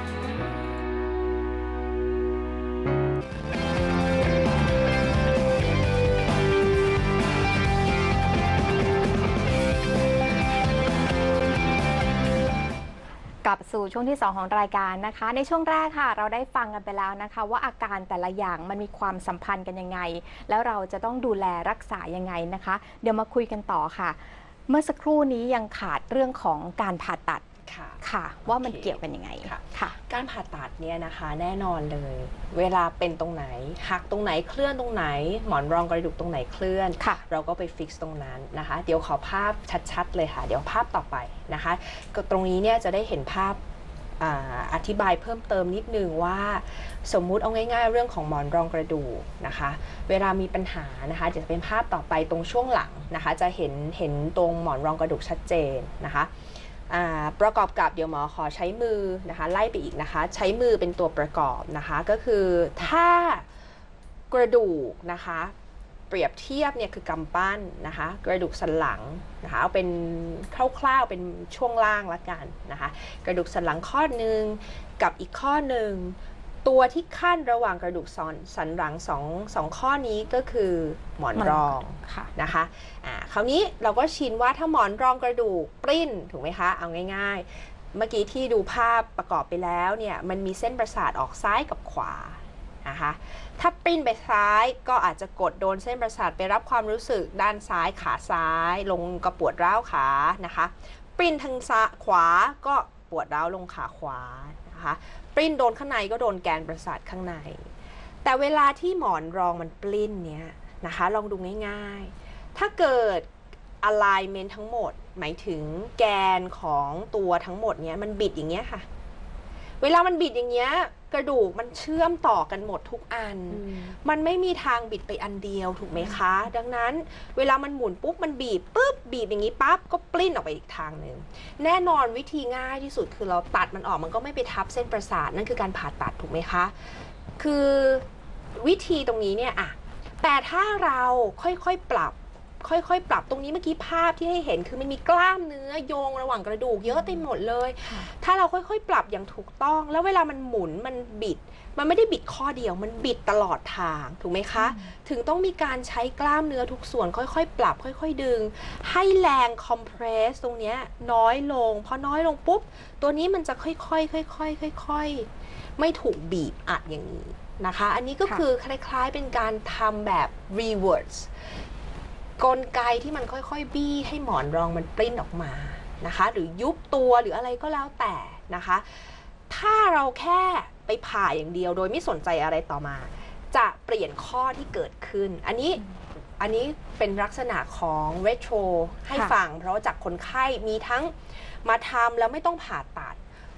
กลับสู่ช่วงที่สองของรายการนะคะในช่วงแรกค่ะเราได้ฟังกันไปแล้วนะคะว่าอาการแต่ละอย่างมันมีความสัมพันธ์กันยังไงแล้วเราจะต้องดูแลรักษายังไงนะคะเดี๋ยวมาคุยกันต่อค่ะเมื่อสักครู่นี้ยังขาดเรื่องของการผ่าตัดค่ะค่ะว่ามันเกี่ยวกันยังไงค่ะการผ่าตัดเนี่ยนะคะแน่นอนเลยเวลาเป็นตรงไหนหักตรงไหนเคลื่อนตรงไหนหมอนรองกระดูกตรงไหนเคลื่อนเราก็ไปฟิกซ์ตรงนั้นนะคะเดี๋ยวขอภาพชัดๆเลยค่ะเดี๋ยวภาพต่อไปนะคะก็ตรงนี้เนี่ยจะได้เห็นภาพอธิบายเพิ่มเติมนิดนึงว่าสมมุติเอาง่ายๆเรื่องของหมอนรองกระดูกนะคะเวลามีปัญหานะคะจะเป็นภาพต่อไปตรงช่วงหลังนะคะจะเห็นเห็นตรงหมอนรองกระดูกชัดเจนนะคะประกอบกับเดี๋ยวหมอขอใช้มือนะคะไล่ไปอีกนะคะใช้มือเป็นตัวประกอบนะคะก็คือถ้ากระดูกนะคะเปรียบเทียบเนี่ยคือกำปั้นนะคะกระดูกสันหลังนะคะเอาเป็นคร่าวๆเป็นช่วงล่างละกันนะคะกระดูกสันหลังข้อหนึ่งกับอีกข้อหนึ่งตัวที่ขั้นระหว่างกระดูกสันหลังสองสองข้อนี้ก็คือหมอนรองนะคะอ่าคราวนี้เราก็ชินว่าถ้าหมอนรองกระดูกปริ้นถูกไหมคะเอาง่ายๆเมื่อกี้ที่ดูภาพประกอบไปแล้วเนี่ยมันมีเส้นประสาทออกซ้ายกับขวานะคะถ้าปริ้นไปซ้ายก็อาจจะกดโดนเส้นประสาทไปรับความรู้สึกด้านซ้ายขาซ้ายลงกระปวดร้าวขานะคะปริ้นทางซ้ายขวาก็ปวดร้าวลงขาขวานะคะปริ้นโดนข้างในก็โดนแกนประสาทข้างในแต่เวลาที่หมอนรองมันปลิ้นเนี่ยนะคะลองดูง่ายๆถ้าเกิด alignment ทั้งหมดหมายถึงแกนของตัวทั้งหมดเนี้ยมันบิดอย่างเงี้ยค่ะเวลามันบิดอย่างเงี้ยกระดูกมันเชื่อมต่อกันหมดทุกอันมันไม่มีทางบิดไปอันเดียวถูกไหมคะดังนั้นเวลามันหมุนปุ๊บมันบีบปุ๊บบีบอย่างนี้ปั๊บก็ปลิ้นออกไปอีกทางหนึ่งแน่นอนวิธีง่ายที่สุดคือเราตัดมันออกมันก็ไม่ไปทับเส้นประสาทนั่นคือการผ่าตัดถูกไหมคะคือวิธีตรงนี้เนี่ยอะแต่ถ้าเราค่อยๆปรับค่อยๆปรับตรงนี้เมื่อกี้ภาพที่ให้เห็นคือมันมีกล้ามเนื้อโยงระหว่างกระดูกเยอะเต็มหมดเลยถ้าเราค่อยๆปรับอย่างถูกต้องแล้วเวลามันหมุนมันบิดมันไม่ได้บิดข้อเดียวมันบิดตลอดทางถูกไหมคะถึงต้องมีการใช้กล้ามเนื้อทุกส่วนค่อยๆปรับค่อยๆดึงให้แรงคอมเพรสตรงนี้น้อยลงพอน้อยลงปุ๊บตัวนี้มันจะค่อยๆค่อยๆค่อยๆไม่ถูกบีบอัดอย่างนี้นะคะอันนี้ก็คือคล้ายๆเป็นการทำแบบ reverseกลไกที่มันค่อยๆบี้ให้หมอนรองมันปริ้นออกมานะคะหรือยุบตัวหรืออะไรก็แล้วแต่นะคะถ้าเราแค่ไปผ่าอย่างเดียวโดยไม่สนใจอะไรต่อมาจะเปลี่ยนข้อที่เกิดขึ้นอันนี้อันนี้เป็นลักษณะของ retro ให้ฟังเพราะจากคนไข้มีทั้งมาทำแล้วไม่ต้องผ่าตัด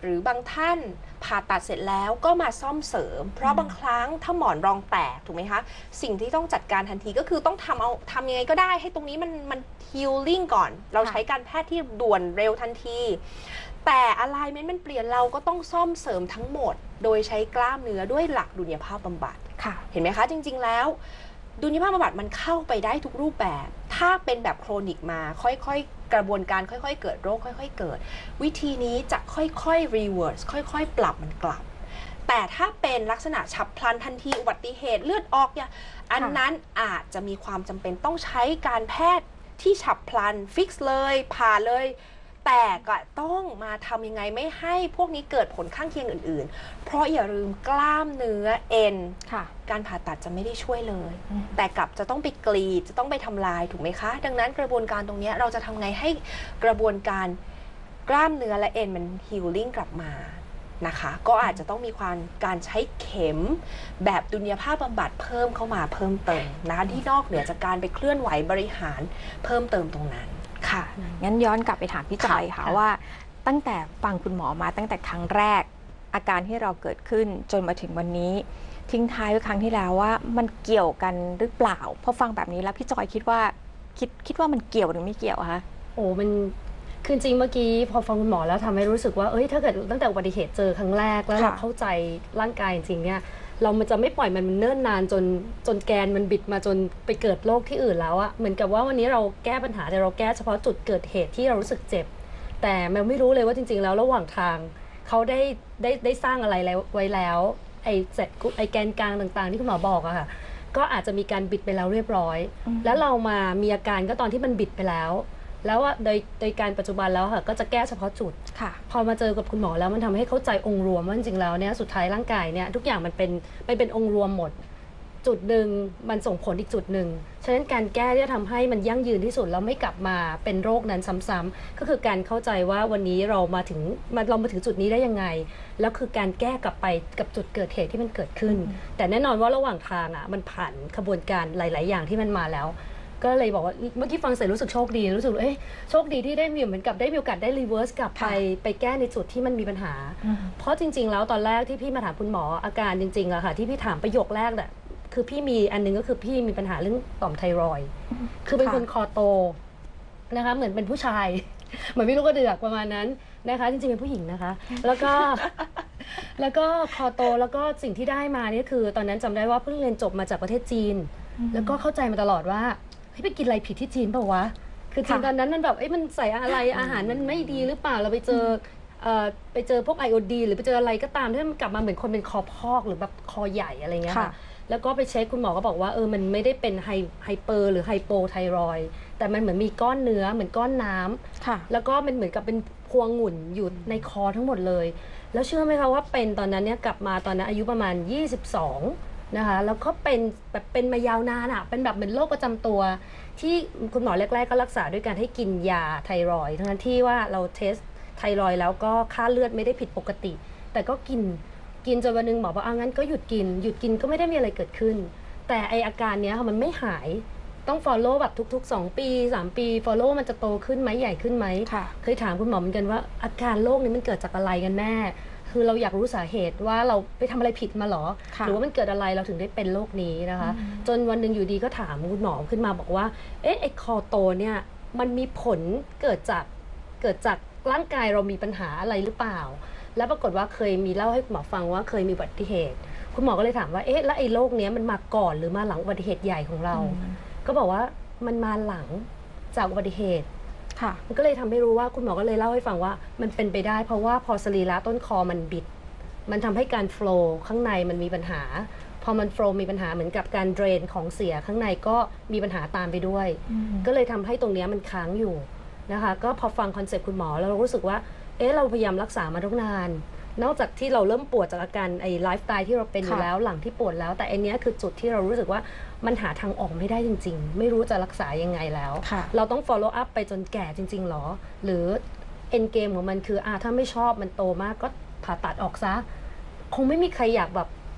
หรือบางท่านผ่าตัดเสร็จแล้วก็มาซ่อมเสริมเพราะบางครั้งถ้าหมอนรองแตกถูกไหมคะสิ่งที่ต้องจัดการทันทีก็คือต้องทำเอาทำยังไงก็ได้ให้ตรงนี้มันมันฮีลลิ่งก่อนเราใช้การแพทย์ที่ด่วนเร็วทันทีแต่อะไรเมนต์มันเปลี่ยนเราก็ต้องซ่อมเสริมทั้งหมดโดยใช้กล้ามเนื้อด้วยหลักดุลยภาพบำบัดเห็นไหมคะจริงๆแล้วดุลยภาพบำบัดมันเข้าไปได้ทุกรูปแบบถ้าเป็นแบบโครนิกมาค่อยๆกระบวนการค่อยๆเกิดโรคค่อยๆเกิดวิธีนี้จะค่อยๆ reverse ค่อยๆปรับมันกลับแต่ถ้าเป็นลักษณะฉับพลันทันทีอุบัติเหตุเลือดออกเนี่ยอันนั้นอาจจะมีความจำเป็นต้องใช้การแพทย์ที่ฉับพลันฟิกซ์เลยผ่าเลยแต่ก็ต้องมาทำยังไงไม่ให้พวกนี้เกิดผลข้างเคียงอื่นๆเพราะอย่าลืมกล้ามเนื้อเอ็นการผ่าตัดจะไม่ได้ช่วยเลยแต่กลับจะต้องไปกรีดจะต้องไปทำลายถูกไหมคะดังนั้นกระบวนการตรงนี้เราจะทำไงให้กระบวนการกล้ามเนื้อและเอ็นมันฮีลลิ่งกลับมานะคะก็อาจจะต้องมีความการใช้เข็มแบบดุลยภาพบำบัดเพิ่มเข้ามาเพิ่มเติมนะคะที่นอกเหนือจากการไปเคลื่อนไหวบริหารเพิ่มเติมตรงนั้นค่ะงั้นย้อนกลับไปถามพี่จอยค่ะว่าตั้งแต่ฟังคุณหมอมาตั้งแต่ครั้งแรกอาการที่เราเกิดขึ้นจนมาถึงวันนี้ทิ้งท้ายไว้ครั้งที่แล้วว่ามันเกี่ยวกันหรือเปล่าพอฟังแบบนี้แล้วพี่จอยคิดว่าคิดคิดว่ามันเกี่ยวหรือไม่เกี่ยวคะโอ้มันคือจริงเมื่อกี้พอฟังคุณหมอแล้วทำให้รู้สึกว่าเอ้ยถ้าเกิดตั้งแต่อุบัติเหตุเจอครั้งแรกแล้วเราเข้าใจร่างกายจริงเนี่ยเรามันจะไม่ปล่อยมันเนิ่นนานจนจนแกนมันบิดมาจนไปเกิดโรคที่อื่นแล้วอะเหมือนกับว่าวันนี้เราแก้ปัญหาแต่เราแก้เฉพาะจุดเกิดเหตุที่เรารู้สึกเจ็บแต่มันไม่รู้เลยว่าจริงๆแล้วระหว่างทางเขาได้ได้ได้สร้างอะไรไว้แล้วไอ้เจ็ดไอ้แกนกลางต่างๆที่คุณหมอบอกอะค่ะก็อาจจะมีการบิดไปแล้วเรียบร้อยแล้วเรามามีอาการก็ตอนที่มันบิดไปแล้วแล้วว่าโดยโดยการปัจจุบันแล้วค่ะก็จะแก้เฉพาะจุดพอมาเจอกับคุณหมอแล้วมันทำให้เข้าใจองค์รวมว่าจริงๆแล้วเนี่ยสุดท้ายร่างกายเนี่ยทุกอย่างมันเป็นไปเป็นองค์รวมหมดจุดหนึ่งมันส่งผลอีกจุดหนึ่งฉะนั้นการแก้ที่จะทำให้มันยั่งยืนที่สุดแล้วไม่กลับมาเป็นโรคนั้นซ้ำๆก็คือการเข้าใจว่าวันนี้เรามาถึงมาเรามาถึงจุดนี้ได้ยังไงแล้วคือการแก้กลับไปกับจุดเกิดเหตุที่มันเกิดขึ้นแต่แน่นอนว่าระหว่างทางอ่ะมันผ่านขบวนการหลายๆอย่างที่มันมาแล้วก็เลยบอกว่าเมื่อกี้ฟังเสร็จรู้สึกโชคดีรู้สึกเอ๊ะโชคดีที่ได้มีเหมือนกับได้มีโอกาสได้รีเวิร์สกลับไปไปแก้ในจุดที่มันมีปัญหาเพราะจริงๆแล้วตอนแรกที่พี่มาถามคุณหมออาการจริงๆอะค่ะที่พี่ถามประโยคแรกแหละคือพี่มีอันนึงก็คือพี่มีปัญหาเรื่องต่อมไทรอยด์คือเป็นคนคอโตนะคะเหมือนเป็นผู้ชายเหมือนพี่ลูกกระเดือกประมาณนั้นนะคะจริงๆเป็นผู้หญิงนะคะแล้วก็แล้วก็คอโตแล้วก็สิ่งที่ได้มานี่คือตอนนั้นจำได้ว่าเพิ่งเรียนจบมาจากประเทศจีนแล้วก็เข้าใจมาตลอดว่าเฮ้ยไปกินอะไรผิดที่จีนเปล่าวะคือจีนตอนนั้นมันแบบเอ้ยมันใส่อะไรอาหารมันไม่ดีหรือเปล่าเราไปเจอเอ่อไปเจอพวกไอโอดีหรือไปเจออะไรก็ตามที่มันกลับมาเหมือนคนเป็นคอพอกหรือแบบคอใหญ่อะไรเงี้ยค่ะแล้วก็ไปเช็คคุณหมอก็บอกว่าเออมันไม่ได้เป็นไฮไฮเปอร์หรือไฮโปไทรอยด์แต่มันเหมือนมีก้อนเนื้อเหมือนก้อนน้ำแล้วก็มันเหมือนกับเป็นพวงหงุ่นอยู่ในคอทั้งหมดเลยแล้วเชื่อไหมคะว่าเป็นตอนนั้นเนี่ยกลับมาตอนนั้นอายุประมาณยี่สิบสองนะคะแล้วก็เป็นแบบเป็นมายาวนานอ่ะเป็นแบบเป็นโรคประจำตัวที่คุณหมอแรกๆก็รักษาด้วยการให้กินยาไทรอยด์ทั้งนั้นที่ว่าเราเทสไทรอยด์แล้วก็ค่าเลือดไม่ได้ผิดปกติแต่ก็กินกินจนวันนึงหมอบอกอ่ะงั้นก็หยุดกินหยุดกินก็ไม่ได้มีอะไรเกิดขึ้นแต่ไออาการเนี้ยค่ะมันไม่หายต้อง follow แบบทุกๆสองปีสามปี follow มันจะโตขึ้นไหมใหญ่ขึ้นไหมเคยถามคุณหมอเหมือนกันว่าอาการโรคนี้มันเกิดจากอะไรกันแน่คือเราอยากรู้สาเหตุว่าเราไปทำอะไรผิดมาหรอหรือว่ามันเกิดอะไรเราถึงได้เป็นโรคนี้นะคะจนวันหนึ่งอยู่ดีก็ถามคุณหมอขึ้นมาบอกว่าเอ๊ะไอ้คอโตเนี่ยมันมีผลเกิดจากเกิดจากร่างกายเรามีปัญหาอะไรหรือเปล่าแล้วปรากฏว่าเคยมีเล่าให้คุณหมอฟังว่าเคยมีอุบัติเหตุคุณหมอก็เลยถามว่าเอ๊ะแล้วไอ้โรคนี้มันมาก่อนหรือมาหลังอุบัติเหตุใหญ่ของเราก็บอกว่ามันมาหลังจากอุบัติเหตุมันก็เลยทำให้รู้ว่าคุณหมอก็เลยเล่าให้ฟังว่ามันเป็นไปได้เพราะว่าพอสรีระต้นคอมันบิดมันทำให้การโฟลว์ข้างในมันมีปัญหาพอมันโฟลว์มีปัญหาเหมือนกับการเดรนของเสียข้างในก็มีปัญหาตามไปด้วยก็เลยทำให้ตรงนี้มันค้างอยู่นะคะก็พอฟังคอนเซ็ปต์คุณหมอแล้วเรารู้สึกว่าเอ๊ะเราพยายามรักษามาตั้งนานนอกจากที่เราเริ่มปวดจากอาการไอ้ไลฟ์สไตล์ที่เราเป็นอยู่แล้วหลังที่ปวดแล้วแต่อันนี้คือจุดที่เรารู้สึกว่ามันหาทางออกไม่ได้จริงๆไม่รู้จะรักษายังไงแล้วเราต้อง follow up ไปจนแก่จริงๆหรอหรือ end game ของมันคืออ่ะถ้าไม่ชอบมันโตมากก็ผ่าตัดออกซะคงไม่มีใครอยากแบบ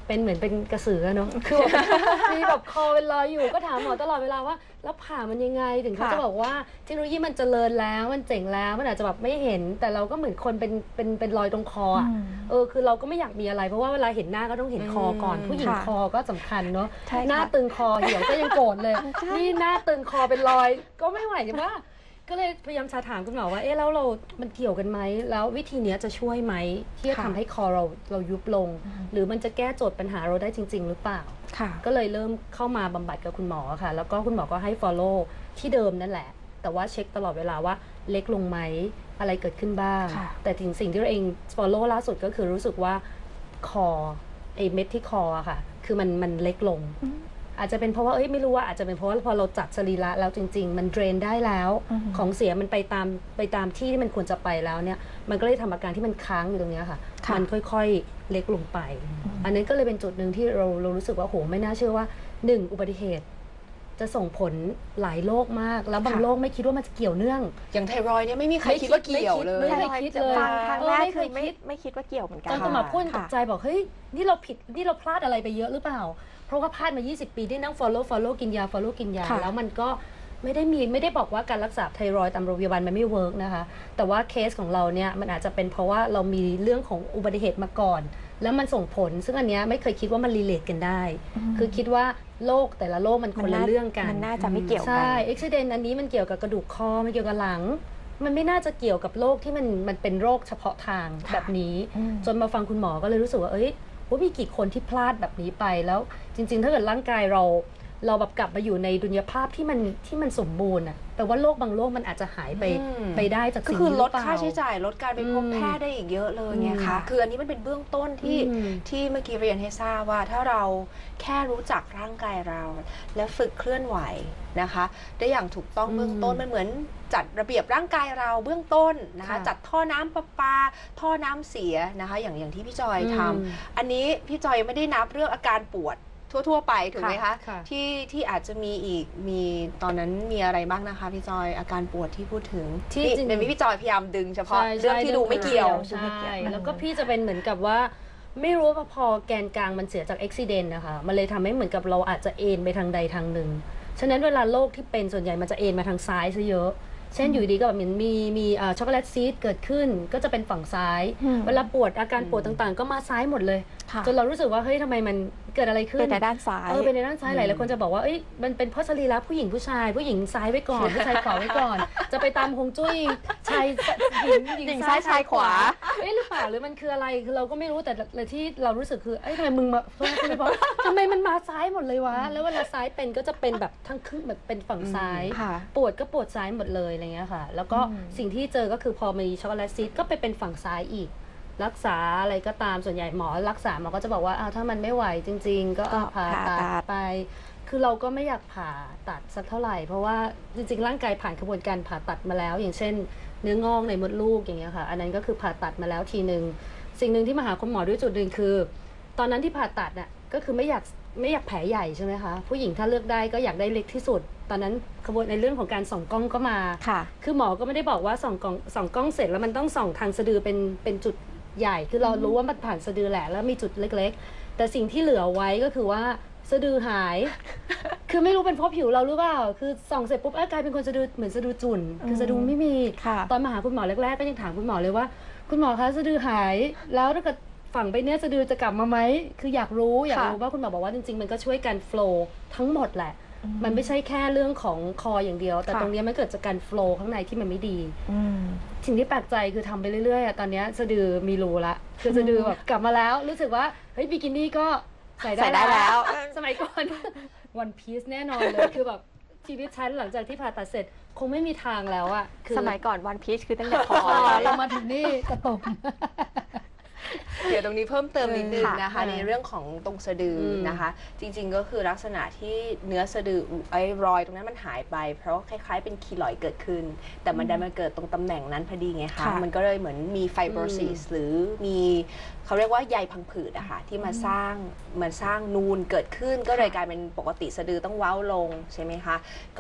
เป็นเหมือนเป็นกระสือเนาะคือมีแบบคอเป็นรอยอยู่ก็ถามหมอตลอดเวลาว่าแล้วผ่ามันยังไงถึงเขาจะบอกว่าเทคโนโลยีมันเจริญแล้วมันเจ๋งแล้วมันอาจจะแบบไม่เห็นแต่เราก็เหมือนคนเป็นเป็นเป็นรอยตรงคออ่ะเออคือเราก็ไม่อยากมีอะไรเพราะว่าเวลาเห็นหน้าก็ต้องเห็นคอก่อนผู้หญิงคอก็สำคัญเนาะหน้าตึงคอเหี่ยวก็ยังโกรธเลยนี่หน้าตึงคอเป็นรอยก็ไม่ไหวใช่ปะก็เลยพยายามถามคุณหมอว่าเอ๊ะแล้วเรา มันเกี่ยวกันไหมแล้ววิธีนี้จะช่วยไหมที่จะทำให้คอเราเรายุบลงหรือมันจะแก้โจทย์ปัญหาเราได้จริงๆหรือเปล่าก็เลยเริ่มเข้ามาบำบัดกับคุณหมอค่ะแล้วก็คุณหมอก็ให้ follow ที่เดิมนั่นแหละแต่ว่าเช็คตลอดเวลาว่าเล็กลงไหมอะไรเกิดขึ้นบ้างแต่ถึงสิ่งที่เราเอง follow ล่าสุดก็คือรู้สึกว่าคอไอเม็ดที่คออะค่ะคือมันมันเล็กลงอาจจะเป็นเพราะว่าเอ้ยไม่รู้ว่าอาจจะเป็นเพราะว่าพอเราจัดสรีระแล้วจริงๆมันเดรนได้แล้วของเสียมันไปตามไปตามที่ที่มันควรจะไปแล้วเนี่ยมันก็เลยทำอาการที่มันค้างอยู่ตรงนี้ค่ะมันค่อยๆเล็กลงไปอันนี้ก็เลยเป็นจุดหนึ่งที่เราเรารู้สึกว่าโหไม่น่าเชื่อว่าหนึ่งอุบัติเหตุจะส่งผลหลายโรคมากแล้วบางโรคไม่คิดว่ามันจะเกี่ยวเนื่องอย่างไทรอยด์เนี่ยไม่มีใครคิดว่าเกี่ยวเลยไม่เคยคิดเลยครั้งแรกคือไม่ไม่คิดว่าเกี่ยวเหมือนกันตอนคุณหมอพูดตกใจบอกเฮ้ยนี่เราผิดนี่เราพลาดอะไรไปเยอะหรือเปล่าเพราะว่าพลาดมายี่สิบปีที่นั่ง follow follow กินยา follow กินยาแล้วมันก็ไม่ได้มีไม่ได้บอกว่าการรักษาไทรอยด์ตามโรงพยาบาลมันไม่เวิร์กนะคะแต่ว่าเคสของเราเนี่ยมันอาจจะเป็นเพราะว่าเรามีเรื่องของอุบัติเหตุมาก่อนแล้วมันส่งผลซึ่งอันเนี้ยไม่เคยคิดว่ามันรีเลทกันได้คือคิดว่าโรคแต่ละโรคมันคนละเรื่องกันมันน่าจะไม่เกี่ยวกันใช่อุบัติเหตุอันนี้มันเกี่ยวกับกระดูกคอมันเกี่ยวกับหลังมันไม่น่าจะเกี่ยวกับโรคที่มันมันเป็นโรคเฉพาะทางแบบนี้จนมาฟังคุณหมอก็เลยรู้สึกว่าเอ้ยว่ามีกี่คนที่พลาดแบบนี้ไปแล้วจริงๆถ้าเกิดร่างกายเราเราแบบกลับมาอยู่ในดุลยภาพที่มันที่มันสมบูรณ์อะแต่ว่าโรคบางโรคมันอาจจะหายไปไปได้จากสิ่งนี้หรือเปล่าก็คือลดค่าใช้จ่ายลดการไปพบแพทย์ได้อีกเยอะเลยไงคะคืออันนี้มันเป็นเบื้องต้นที่ที่เมื่อกี้เรียนให้ทราบว่าถ้าเราแค่รู้จักร่างกายเราแล้วฝึกเคลื่อนไหวนะคะได้อย่างถูกต้องเบื้องต้นมันเหมือนจัดระเบียบร่างกายเราเบื้องต้นนะคะจัดท่อน้ำประปาท่อน้ำเสียนะคะอย่างอย่างที่พี่จอยทำอันนี้พี่จอยไม่ได้นับเรื่องอาการปวดทั่วๆไปถูกไหมคะที่ที่อาจจะมีอีกมีตอนนั้นมีอะไรบ้างนะคะพี่จอยอาการปวดที่พูดถึงที่เดี๋ยวพี่จอยพยายามดึงเฉพาะเรื่องที่ดูไม่เกี่ยวใช่แล้วก็พี่จะเป็นเหมือนกับว่าไม่รู้ว่าพอแกนกลางมันเสียจากอุบัติเหตุนะคะมันเลยทำให้เหมือนกับเราอาจจะเอ็นไปทางใดทางหนึ่งฉะนั้นเวลาโรคที่เป็นส่วนใหญ่มันจะเอ็นมาทางซ้ายซะเยอะเช่นอยู่ดีก็แบบมีมีมีช็อกโกแลตซีดเกิดขึ้นก็จะเป็นฝั่งซ้ายเวลาปวดอาการปวดต่างๆก็มาซ้ายหมดเลยจนเรารู้สึกว่าเฮ้ยทำไมมันเกิดอะไรขึ้นเป็นในด้านซ้ายเออเป็นในด้านซ้ายหลายคนจะบอกว่าเอ้ยมันเป็นเพราะสรีระผู้หญิงผู้ชายผู้หญิงซ้ายไว้ก่อนผู้ชายขวาไว้ก่อนจะไปตามฮวงจุ้ยชายหญิงหญิงซ้ายชายขวาเอ๊ะหรือเปล่าหรือมันคืออะไรคือเราก็ไม่รู้แต่ที่เรารู้สึกคือเอ้ยทำไมมึงมาทำไมมันมาซ้ายหมดเลยวะแล้วเวลาซ้ายเป็นก็จะเป็นแบบทั้งครึ่งแบบเป็นฝั่งซ้ายปวดก็ปวดซ้ายหมดเลยอะไรเงี้ยค่ะแล้วก็สิ่งที่เจอก็คือพอมีช็อกโกแลตซีดก็ไปเป็นฝั่งซ้ายอีกรักษาอะไรก็ตามส่วนใหญ่หมอรักษาหมอก็จะบอกว่าอ้าวถ้ามันไม่ไหวจริงๆก็ผ่าตัดไปคือเราก็ไม่อยากผ่าตัดสักเท่าไหร่เพราะว่าจริงๆร่างกายผ่านกระบวนการผ่าตัดมาแล้วอย่างเช่นเนื้องอกในมดลูกอย่างเงี้ยค่ะอันนั้นก็คือผ่าตัดมาแล้วทีนึงสิ่งหนึ่งที่มาหาคุณหมอด้วยจุดหนึ่งคือตอนนั้นที่ผ่าตัดน่ะก็คือไม่อยากไม่อยากแผลใหญ่ใช่ไหมคะผู้หญิงถ้าเลือกได้ก็อยากได้เล็กที่สุดตอนนั้นขบวนในเรื่องของการส่องกล้องก็มาค่ะคือหมอก็ไม่ได้บอกว่าส่องกล้องส่องกล้องเสร็จแล้วมันต้องส่องทางสะดือเป็นเป็นจุดใหญ่คือเรารู้ว่ามันผ่านสะดือแหละแล้วมีจุดเล็กๆแต่สิ่งที่เหลือไว้ก็คือว่าสะดือหาย คือไม่รู้เป็นเพราะผิวเราหรือเปล่าคือส่องเสร็จปุ๊บกลายเป็นคนสะดือเหมือนสะดือจุ่นคือสะดือไม่มีตอนมาหาคุณหมอแรกๆก็ยังถามคุณหมอเลยว่าคุณหมอคะสะดือหายแล้วถ้าเกิดฝั่งไปเนี้ยสะดือจะกลับมาไหมคืออยากรู้อยากรู้ว่าคุณหมอบอกว่าจริงๆมันก็ช่วยกันโฟลว์ทั้งหมดแหละมันไม่ใช่แค่เรื่องของคออย่างเดียวแต่ตรงนี้มันเกิดจากการโฟลว์ข้างในที่มันไม่ดีสิ่งที่แปลกใจคือทำไปเรื่อยๆตอนนี้สะดือมีรูละคือสะดือแบบกลับมาแล้วรู้สึกว่าเฮ้ยบิกินี่ก็ใส่ได้แล้วสมัยก่อนวันพีซแน่นอนเลยคือแบบชีวิตฉันหลังจากที่ผ่าตัดเสร็จคงไม่มีทางแล้วอะคือสมัยก่อนวันพีซคือตั้งแต่คอเรามาถึงนี่กระตกเดี๋ยวตรงนี้เพิ่มเติมนิดนึงนะคะในเรื่องของตรงสะดือนะคะจริงๆก็คือลักษณะที่เนื้อสะดือไอ้รอยตรงนั้นมันหายไปเพราะคล้ายๆเป็นคีลอยด์เกิดขึ้นแต่มันได้มาเกิดตรงตำแหน่งนั้นพอดีไงคะมันก็เลยเหมือนมีไฟโบรซิสหรือมีเขาเรียกว่าใยพังผืดอะค่ะที่มาสร้างมันสร้างนูนเกิดขึ้นก็เลยกลายเป็นปกติสะดือต้องเว้าลงใช่ไหมคะก็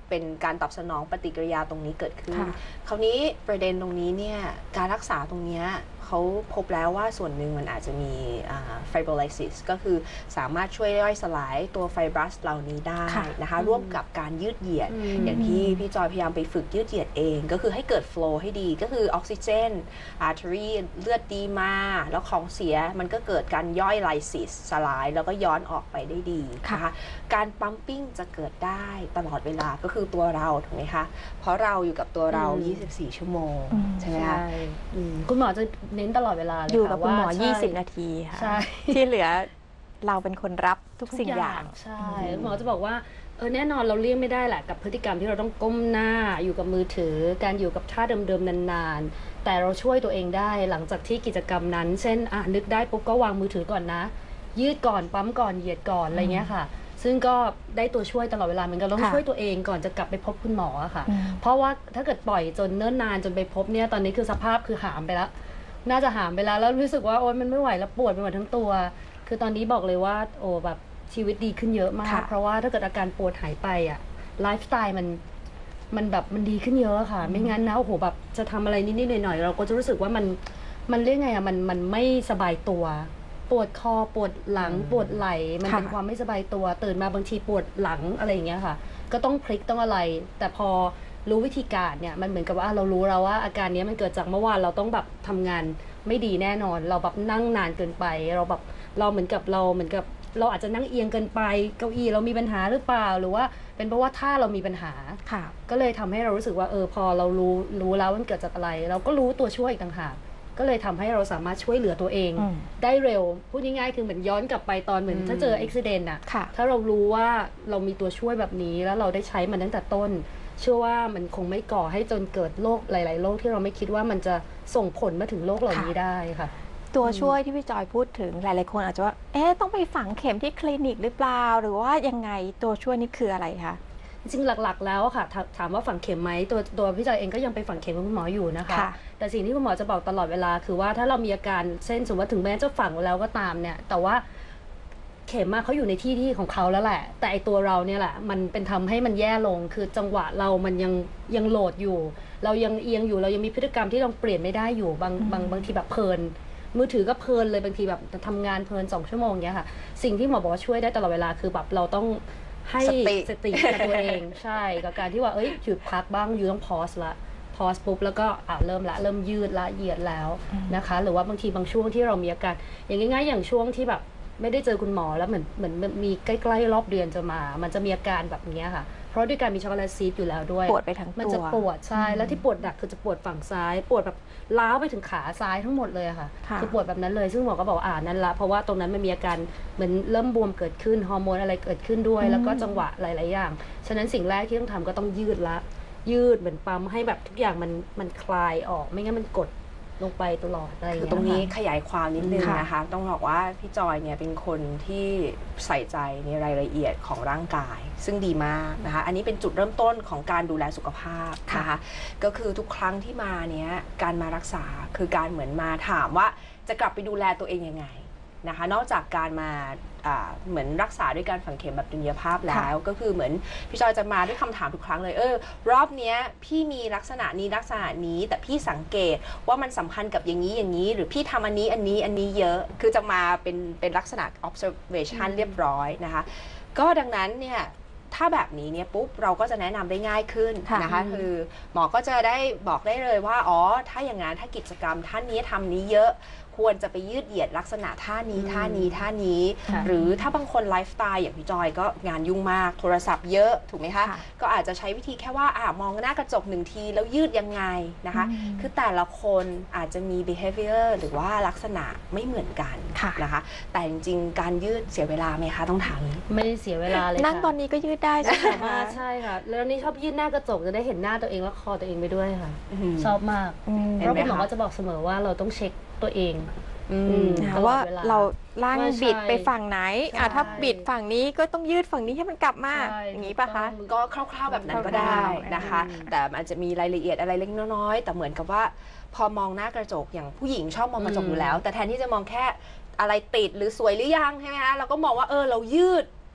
เป็นการตอบสนองปฏิกิริยาตรงนี้เกิดขึ้นคราวนี้ประเด็นตรงนี้เนี่ยการรักษาตรงนี้เขาพบแล้วว่าส่วนหนึ่งมันอาจจะมีไฟโบไลซิสก็คือสามารถช่วยย่อยสลายตัวไฟบรัสเหล่านี้ได้นะคะร่วมกับการยืดเหยียดอย่างที่พี่จอยพยายามไปฝึกยืดเหยียดเองก็คือให้เกิดโฟลว์ให้ดีก็คือออกซิเจนอาร์เทอรี่เลือดดีมาแล้วของเสียมันก็เกิดการย่อยไลซิสสลายแล้วก็ย้อนออกไปได้ดีนะคะการปั๊มปิ้งจะเกิดได้ตลอดเวลาก็คือตัวเราถูกไหมคะเพราะเราอยู่กับตัวเรายี่สิบสี่ชั่วโมงใช่ไหมคะคุณหมอจะเน้นตลอดเวลาเลยอยู่กับคุณหมอยี่สิบนาทีค่ะที่เหลือเราเป็นคนรับทุกสิ่งอย่างใช่หมอจะบอกว่าเออแน่นอนเราเลี่ยงไม่ได้แหละกับพฤติกรรมที่เราต้องก้มหน้าอยู่กับมือถือการอยู่กับท่าเดิมๆนานๆแต่เราช่วยตัวเองได้หลังจากที่กิจกรรมนั้นเช่นอ่ะนึกได้ปุ๊บก็วางมือถือก่อนนะยืดก่อนปั๊มก่อนเหยียดก่อนอะไรเงี้ยค่ะซึ่งก็ได้ตัวช่วยตลอดเวลาเหมือนกันต้องช่วยตัวเองก่อนจะกลับไปพบคุณหมอค่ะเพราะว่าถ้าเกิดปล่อยจนเนิ่นนานจนไปพบเนี่ยตอนนี้คือสภาพคือหามไปแล้วน่าจะหามไปแล้วแล้วรู้สึกว่าโอ๊ยมันไม่ไหวแล้วปวดไปหมดทั้งตัวคือตอนนี้บอกเลยว่าโอ้แบบชีวิตดีขึ้นเยอะมากเพราะว่าถ้าเกิดอาการปวดหายไปอ่ะไลฟ์สไตล์มันมันแบบมันดีขึ้นเยอะค่ะไม่งั้นนะโอ้โหแบบจะทำอะไรนิดๆหน่อยๆเราก็จะรู้สึกว่ามันมันเรียกไงอ่ะมันมันไม่สบายตัวปวดคอปวดหลังปวดไหล่มันเป็นความไม่สบายตัวตื่นมาบางทีปวดหลังอะไรอย่างเงี้ยค่ะก็ต้องพลิกต้องอะไรแต่พอรู้วิธีการเนี่ยมันเหมือนกับว่าเรารู้แล้วว่าอาการนี้มันเกิดจากเมื่อวานเราต้องแบบทำงานไม่ดีแน่นอนเราแบบนั่งนานเกินไปเราแบบเราเหมือนกับเราเหมือนกับเราอาจจะนั่งเอียงเกินไปเก้าอี้เรามีปัญหาหรือเปล่าหรือว่าเป็นเพราะว่าท่าเรามีปัญหาก็เลยทำให้เรารู้สึกว่าเออพอเรารู้รู้แล้วมันเกิดจากอะไรเราก็รู้ตัวช่วยอีกต่างหากก็เลยทำให้เราสามารถช่วยเหลือตัวเองได้เร็วพูดง่ายๆคือเหมือนย้อนกลับไปตอนเหมือนถ้าเจออุบัติเหตุน่ะถ้าเรารู้ว่าเรามีตัวช่วยแบบนี้แล้วเราได้ใช้มันตั้งแต่ต้นเชื่อว่ามันคงไม่ก่อให้จนเกิดโรคหลายๆโรคที่เราไม่คิดว่ามันจะส่งผลมาถึงโรคเหล่านี้ได้ค่ะตัวช่วยที่พี่จอยพูดถึงหลายๆคนอาจจะว่าเอ๊ะต้องไปฝังเข็มที่คลินิกหรือเปล่าหรือว่ายังไงตัวช่วยนี่คืออะไรคะจริงหลักๆแล้วค่ะถามว่าฝังเข็มไหมตัวตัวพี่จอยเองก็ยังไปฝังเข็มกับคุณหมออยู่นะคะแต่สิ่งที่คุณหมอจะบอกตลอดเวลาคือว่าถ้าเรามีอาการเช่นสมมติว่าถึงแม้จะฝังแล้วก็ตามเนี่ยแต่ว่าเข็มมาเขาอยู่ในที่ที่ของเขาแล้วแหละแต่ไอตัวเราเนี่ยแหละมันเป็นทำให้มันแย่ลงคือจังหวะเรามันยังยังโหลดอยู่เรายังเอียงอยู่เรายังมีพฤติกรรมที่เราเปลี่ยนไม่ได้อยู่บางบางบางทีแบบเพลินมือถือก็เพลินเลยบางทีแบบทำงานเพลินสองชั่วโมงเนี้ยค่ะสิ่งที่หมอบอกว่าช่วยได้ตลอดเวลาคือแบบเราต้องให้สติกับตัวเองใช่กับการที่ว่าเอ้ยหยุดพักบ้างอยู่ต้องพอสละพอสปุ๊บแล้วก็อ่ะเริ่มละเริ่มยืดละเหยียดแล้วนะคะหรือว่าบางทีบางช่วงที่เรามีอาการอย่างง่ายๆอย่างช่วงที่แบบไม่ได้เจอคุณหมอแล้วเหมือนเหมือนมีใกล้ๆรอบเดือนจะมามันจะมีอาการแบบนี้ค่ะเพราะด้วยการมีช็อกโกแลตซีดอยู่แล้วด้วยปวดไปทั้งตัวมันจะปวดใช่แล้วที่ปวดหนักคือจะปวดฝั่งซ้ายปวดแบบล้าวไปถึงขาซ้ายทั้งหมดเลยค่ะคือปวดแบบนั้นเลยซึ่งหมอก็บอกอ่านั่นละเพราะว่าตรงนั้นมันมีอาการเหมือนเริ่มบวมเกิดขึ้นฮอร์โมนอะไรเกิดขึ้นด้วยแล้วก็จังหวะหลายๆอย่างฉะนั้นสิ่งแรกที่ต้องทำก็ต้องยืดละยืดเหมือนปั๊มให้แบบทุกอย่างมันมันคลายออกไม่งั้นมันกดลงไปตลอดอะไรอย่างเงี้ยคือตรงนี้ขยายความนิดนึงนะคะต้องบอกว่าพี่จอยเนี่ยเป็นคนที่ใส่ใจในรายละเอียดของร่างกายซึ่งดีมากนะคะอันนี้เป็นจุดเริ่มต้นของการดูแลสุขภาพนะคะก็คือทุกครั้งที่มาเนี้ยการมารักษาคือการเหมือนมาถามว่าจะกลับไปดูแลตัวเองยังไงนะคะนอกจากการมาเหมือนรักษาด้วยการฝังเข็มแบบดุลยภาพแล้วก็คือเหมือนพี่จอยจะมาด้วยคำถามทุกครั้งเลยเออรอบนี้พี่มีลักษณะนี้ลักษณะนี้แต่พี่สังเกตว่ามันสัมพันธ์กับอย่างนี้อย่างนี้หรือพี่ทำอันนี้อันนี้อันนี้เยอะคือจะมาเป็นเป็นลักษณะ observation เรียบร้อยนะคะก็ดังนั้นเนี่ยถ้าแบบนี้เนี่ยปุ๊บเราก็จะแนะนำได้ง่ายขึ้นนะคะคือหมอก็จะได้บอกได้เลยว่าอ๋อถ้าอย่างนั้นถ้ากิจกรรมท่านนี้ทำนี้เยอะควรจะไปยืดเหยียดลักษณะท่านี้ท่านี้ท่านี้หรือถ้าบางคนไลฟ์สไตล์อย่างพี่จอยก็งานยุ่งมากโทรศัพท์เยอะถูกไหมคะก็อาจจะใช้วิธีแค่ว่าอ่ามองหน้ากระจกหนึ่งทีแล้วยืดยังไงนะคะคือแต่ละคนอาจจะมี behavior หรือว่าลักษณะไม่เหมือนกันนะคะแต่จริงๆการยืดเสียเวลาไหมคะต้องถามไม่ได้เสียเวลาเลยนั่งตอนนี้ก็ยืดได้ใช่ไหมใช่ค่ะแล้วนี่ชอบยืดหน้ากระจกจะได้เห็นหน้าตัวเองและคอตัวเองไปด้วยค่ะชอบมากเพราะคุณหมอก็จะบอกเสมอว่าเราต้องเช็คตัวเองว่าเราล่างบิดไปฝั่งไหนอ่ะถ้าบิดฝั่งนี้ก็ต้องยืดฝั่งนี้ให้มันกลับมาอย่างนี้ป่ะคะก็คร่าวๆแบบนั้นก็ได้นะคะแต่อาจจะมีรายละเอียดอะไรเล็กน้อยแต่เหมือนกับว่าพอมองหน้ากระจกอย่างผู้หญิงชอบมองกระจกอยู่แล้วแต่แทนที่จะมองแค่อะไรติดหรือสวยหรือยังใช่ไหมคะเราก็มองว่าเออเรายืด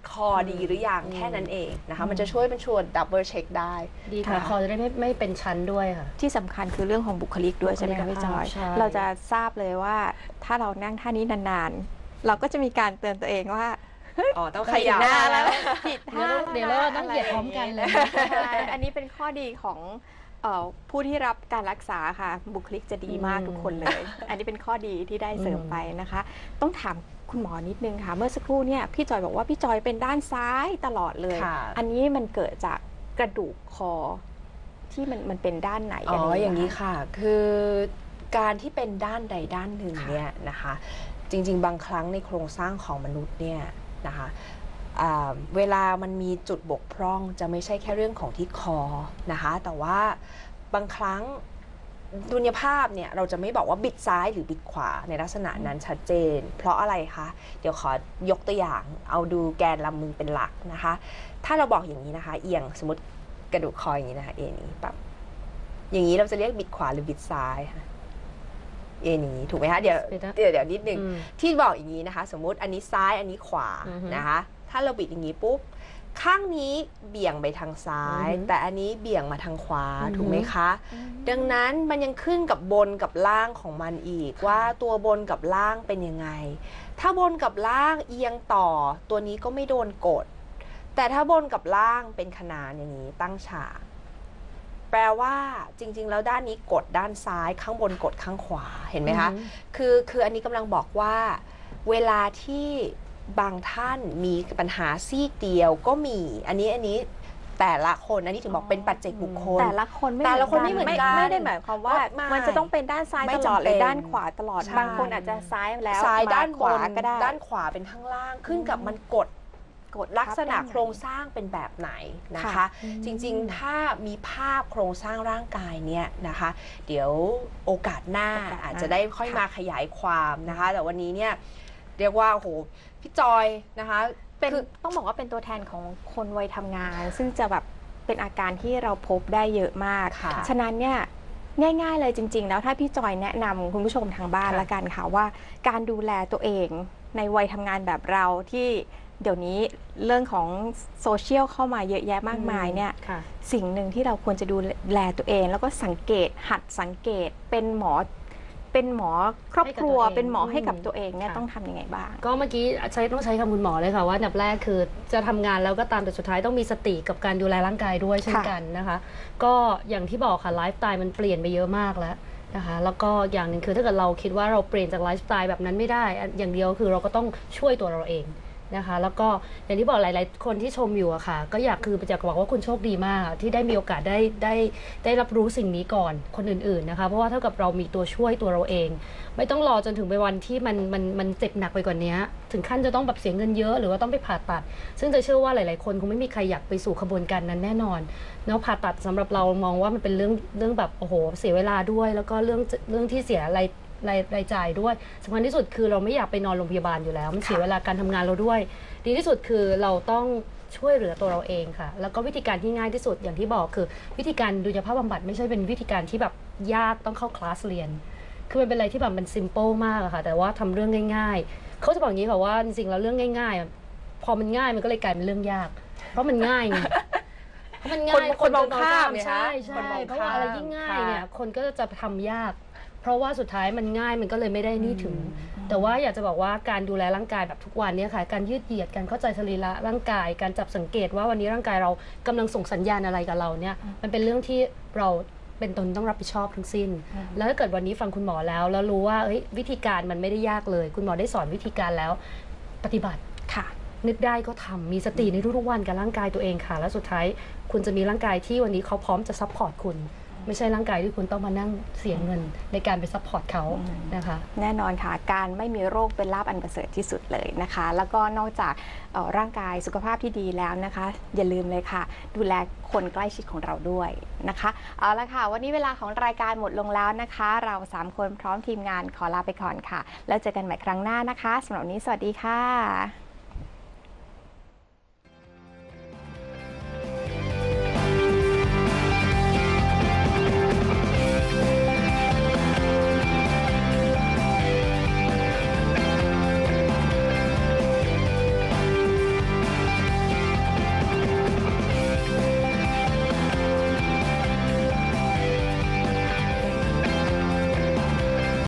คอดีหรือยังแค่นั้นเองนะคะมันจะช่วยเป็นชวนดับเบิลเช็คได้ดีค่ะคอจะได้ไม่ไม่เป็นชั้นด้วยค่ะที่สำคัญคือเรื่องของบุคลิกด้วยใช่ไหมคะพี่จอยเราจะทราบเลยว่าถ้าเรานั่งท่านี้นานๆเราก็จะมีการเตือนตัวเองว่าอ๋อต้องขยับหน้าแล้วผิดท่าเดี๋ยวเราต้องเหยียดพร้อมกันเลยอันนี้เป็นข้อดีของผู้ที่รับการรักษาค่ะบุคลิกจะดีมากทุกคนเลยอันนี้เป็นข้อดีที่ได้เสริมไปนะคะต้องถามคุณหมอนิดนึงค่ะเมื่อสักครู่เนี่ยพี่จอยบอกว่าพี่จอยเป็นด้านซ้ายตลอดเลยอันนี้มันเกิดจากกระดูกคอที่มันมันเป็นด้านไหนอ๋ออย่างนี้ค่ะคือการที่เป็นด้านใดด้านหนึ่งเนี่ยนะคะจริงๆบางครั้งในโครงสร้างของมนุษย์เนี่ยนะคะเวลามันมีจุดบกพร่องจะไม่ใช่แค่เรื่องของที่คอนะคะแต่ว่าบางครั้งดุลยภาพเนี่ยเราจะไม่บอกว่าบิดซ้ายหรือบิดขวาในลักษณะนั้นชัดเจนเพราะอะไรคะเดี๋ยวขอยกตัวอย่างเอาดูแกนลำมือเป็นหลักนะคะถ้าเราบอกอย่างนี้นะคะเอียงสมมติกระดูกคออย่างนี้นะคะเอ็นนี้ปั๊บอย่างนี้เราจะเรียกบิดขวาหรือบิดซ้ายค่ะเอ็นนี้ถูกไหมคะเดี๋ยวเดี๋ยวเดี๋ยวนิดนึงที่บอกอย่างนี้นะคะสมมุติอันนี้ซ้ายอันนี้ขวานะคะถ้าเราบิดอย่างนี้ปุ๊บข้างนี้เบี่ยงไปทางซ้ายแต่อันนี้เบี่ยงมาทางขวาถูกไหมคะดังนั้นมันยังขึ้นกับบนกับล่างของมันอีกว่าตัวบนกับล่างเป็นยังไงถ้าบนกับล่างเอียงต่อตัวนี้ก็ไม่โดนกดแต่ถ้าบนกับล่างเป็นขนานอย่างนี้ตั้งฉากแปลว่าจริงๆแล้วด้านนี้กดด้านซ้ายข้างบนกดข้างขวาเห็นไหมคะคือคืออันนี้กำลังบอกว่าเวลาที่บางท่านมีปัญหาซีกเดียวก็มีอันนี้อันนี้แต่ละคนอันนี้ถึงบอกเป็นปัจเจกบุคคลแต่ละคนไม่แต่ละคนไม่เหมือนกันไม่ได้หมายความว่ามันจะต้องเป็นด้านซ้ายตลอดหรือด้านขวาตลอดบางคนอาจจะซ้ายแล้วซ้ายด้านขวาก็ได้ด้านขวาเป็นข้างล่างขึ้นกับมันกดกดลักษณะโครงสร้างเป็นแบบไหนนะคะจริงๆถ้ามีภาพโครงสร้างร่างกายเนี่ยนะคะเดี๋ยวโอกาสหน้าอาจจะได้ค่อยมาขยายความนะคะแต่วันนี้เนี่ยเรียกว่าโอ้โหพี่จอยนะคะเป็นต้องบอกว่าเป็นตัวแทนของคนวัยทำงานซึ่งจะแบบเป็นอาการที่เราพบได้เยอะมากฉะนั้นเนี่ยง่ายๆเลยจริงๆแล้วถ้าพี่จอยแนะนำคุณผู้ชมทางบ้านละกันค่ะว่าการดูแลตัวเองในวัยทำงานแบบเราที่เดี๋ยวนี้เรื่องของโซเชียลเข้ามาเยอะแยะมากมายเนี่ยสิ่งหนึ่งที่เราควรจะดูแลตัวเองแล้วก็สังเกตหัดสังเกตเป็นหมอเป็นหมอครอบครัวเป็นหมอให้กับตัวเองเนี่ยต้องทำยังไงบ้างก็เมื่อกี้ใช้ต้องใช้คำคุณหมอเลยค่ะว่าอันดับแรกคือจะทำงานแล้วก็ตามแต่สุดท้ายต้องมีสติกับการดูแลร่างกายด้วยเช่นกันนะคะก็อย่างที่บอกค่ะไลฟ์สไตล์มันเปลี่ยนไปเยอะมากแล้วนะคะแล้วก็อย่างหนึ่งคือถ้าเกิดเราคิดว่าเราเปลี่ยนจากไลฟ์สไตล์แบบนั้นไม่ได้อย่างเดียวคือเราก็ต้องช่วยตัวเราเองนะคะแล้วก็อย่างที่บอกหลายๆคนที่ชมอยู่อะค่ะก็อยากคือจะบอกว่าคุณโชคดีมากที่ได้มีโอกาสได้ได้ได้รับรู้สิ่งนี้ก่อนคนอื่นๆนะคะเพราะว่าเท่ากับเรามีตัวช่วยตัวเราเองไม่ต้องรอจนถึงไปวันที่มันมันมันเจ็บหนักไปกว่านี้ถึงขั้นจะต้องแบบเสียเงินเยอะหรือว่าต้องไปผ่าตัดซึ่งจะเชื่อว่าหลายๆคนคงไม่มีใครอยากไปสู่ขบวนการนั้นแน่นอนเนาะผ่าตัดสำหรับเรามองว่ามันเป็นเรื่องเรื่องแบบโอ้โหเสียเวลาด้วยแล้วก็เรื่องเรื่องที่เสียอะไรรายรายจ่ายด้วยสำคัญที่สุดคือเราไม่อยากไปนอนโรงพยาบาลอยู่แล้วมันเสียเวลาการทำงานเราด้วยดีที่สุดคือเราต้องช่วยเหลือตัวเราเองค่ะแล้วก็วิธีการที่ง่ายที่สุดอย่างที่บอกคือวิธีการดุลยภาพบำบัดไม่ใช่เป็นวิธีการที่แบบยากต้องเข้าคลาสเรียนคือมันเป็นอะไรที่แบบมันซิมเปิลมากอะค่ะแต่ว่าทำเรื่องง่ายๆเขาจะบอกอย่างนี้ค่ะว่าจริงๆแล้วเรื่องง่ายๆพอมันง่ายมันก็เลยกลายเป็นเรื่องยากเพราะมันง่ายไงเพราะมันง่ายคนมองข้ามใช่ใช่เพราะว่าอะไรยิ่งง่ายเนี่ยคนก็จะทำยากเพราะว่าสุดท้ายมันง่ายมันก็เลยไม่ได้นี่ถึงแต่ว่าอยากจะบอกว่าการดูแลร่างกายแบบทุกวันเนี่ยค่ะการยืดเหยียดการเข้าใจสรีระร่างกายการจับสังเกตว่าวันนี้ร่างกายเรากำลังส่งสัญญาณอะไรกับเราเนี่ยมันเป็นเรื่องที่เราเป็นตนต้องรับผิดชอบทั้งสิ้นแล้วถ้าเกิดวันนี้ฟังคุณหมอแล้วแล้วรู้ว่าวิธีการมันไม่ได้ยากเลยคุณหมอได้สอนวิธีการแล้วปฏิบัติค่ะนึกได้ก็ทำมีสติในทุกๆวันกับร่างกายตัวเองค่ะแล้วสุดท้ายคุณจะมีร่างกายที่วันนี้เขาพร้อมจะซัพพอร์ตคุณไม่ใช่ร่างกายที่คุณต้องมานั่งเสียเงินในการไปซัพพอร์ตเขานะคะแน่นอนค่ะการไม่มีโรคเป็นลาภอันประเสริฐที่สุดเลยนะคะแล้วก็นอกจากร่างกายสุขภาพที่ดีแล้วนะคะอย่าลืมเลยค่ะดูแลคนใกล้ชิดของเราด้วยนะคะเอาละค่ะวันนี้เวลาของรายการหมดลงแล้วนะคะเราสามคนพร้อมทีมงานขอลาไปก่อนค่ะแล้วเจอกันใหม่ครั้งหน้านะคะสำหรับวันนี้สวัสดีค่ะ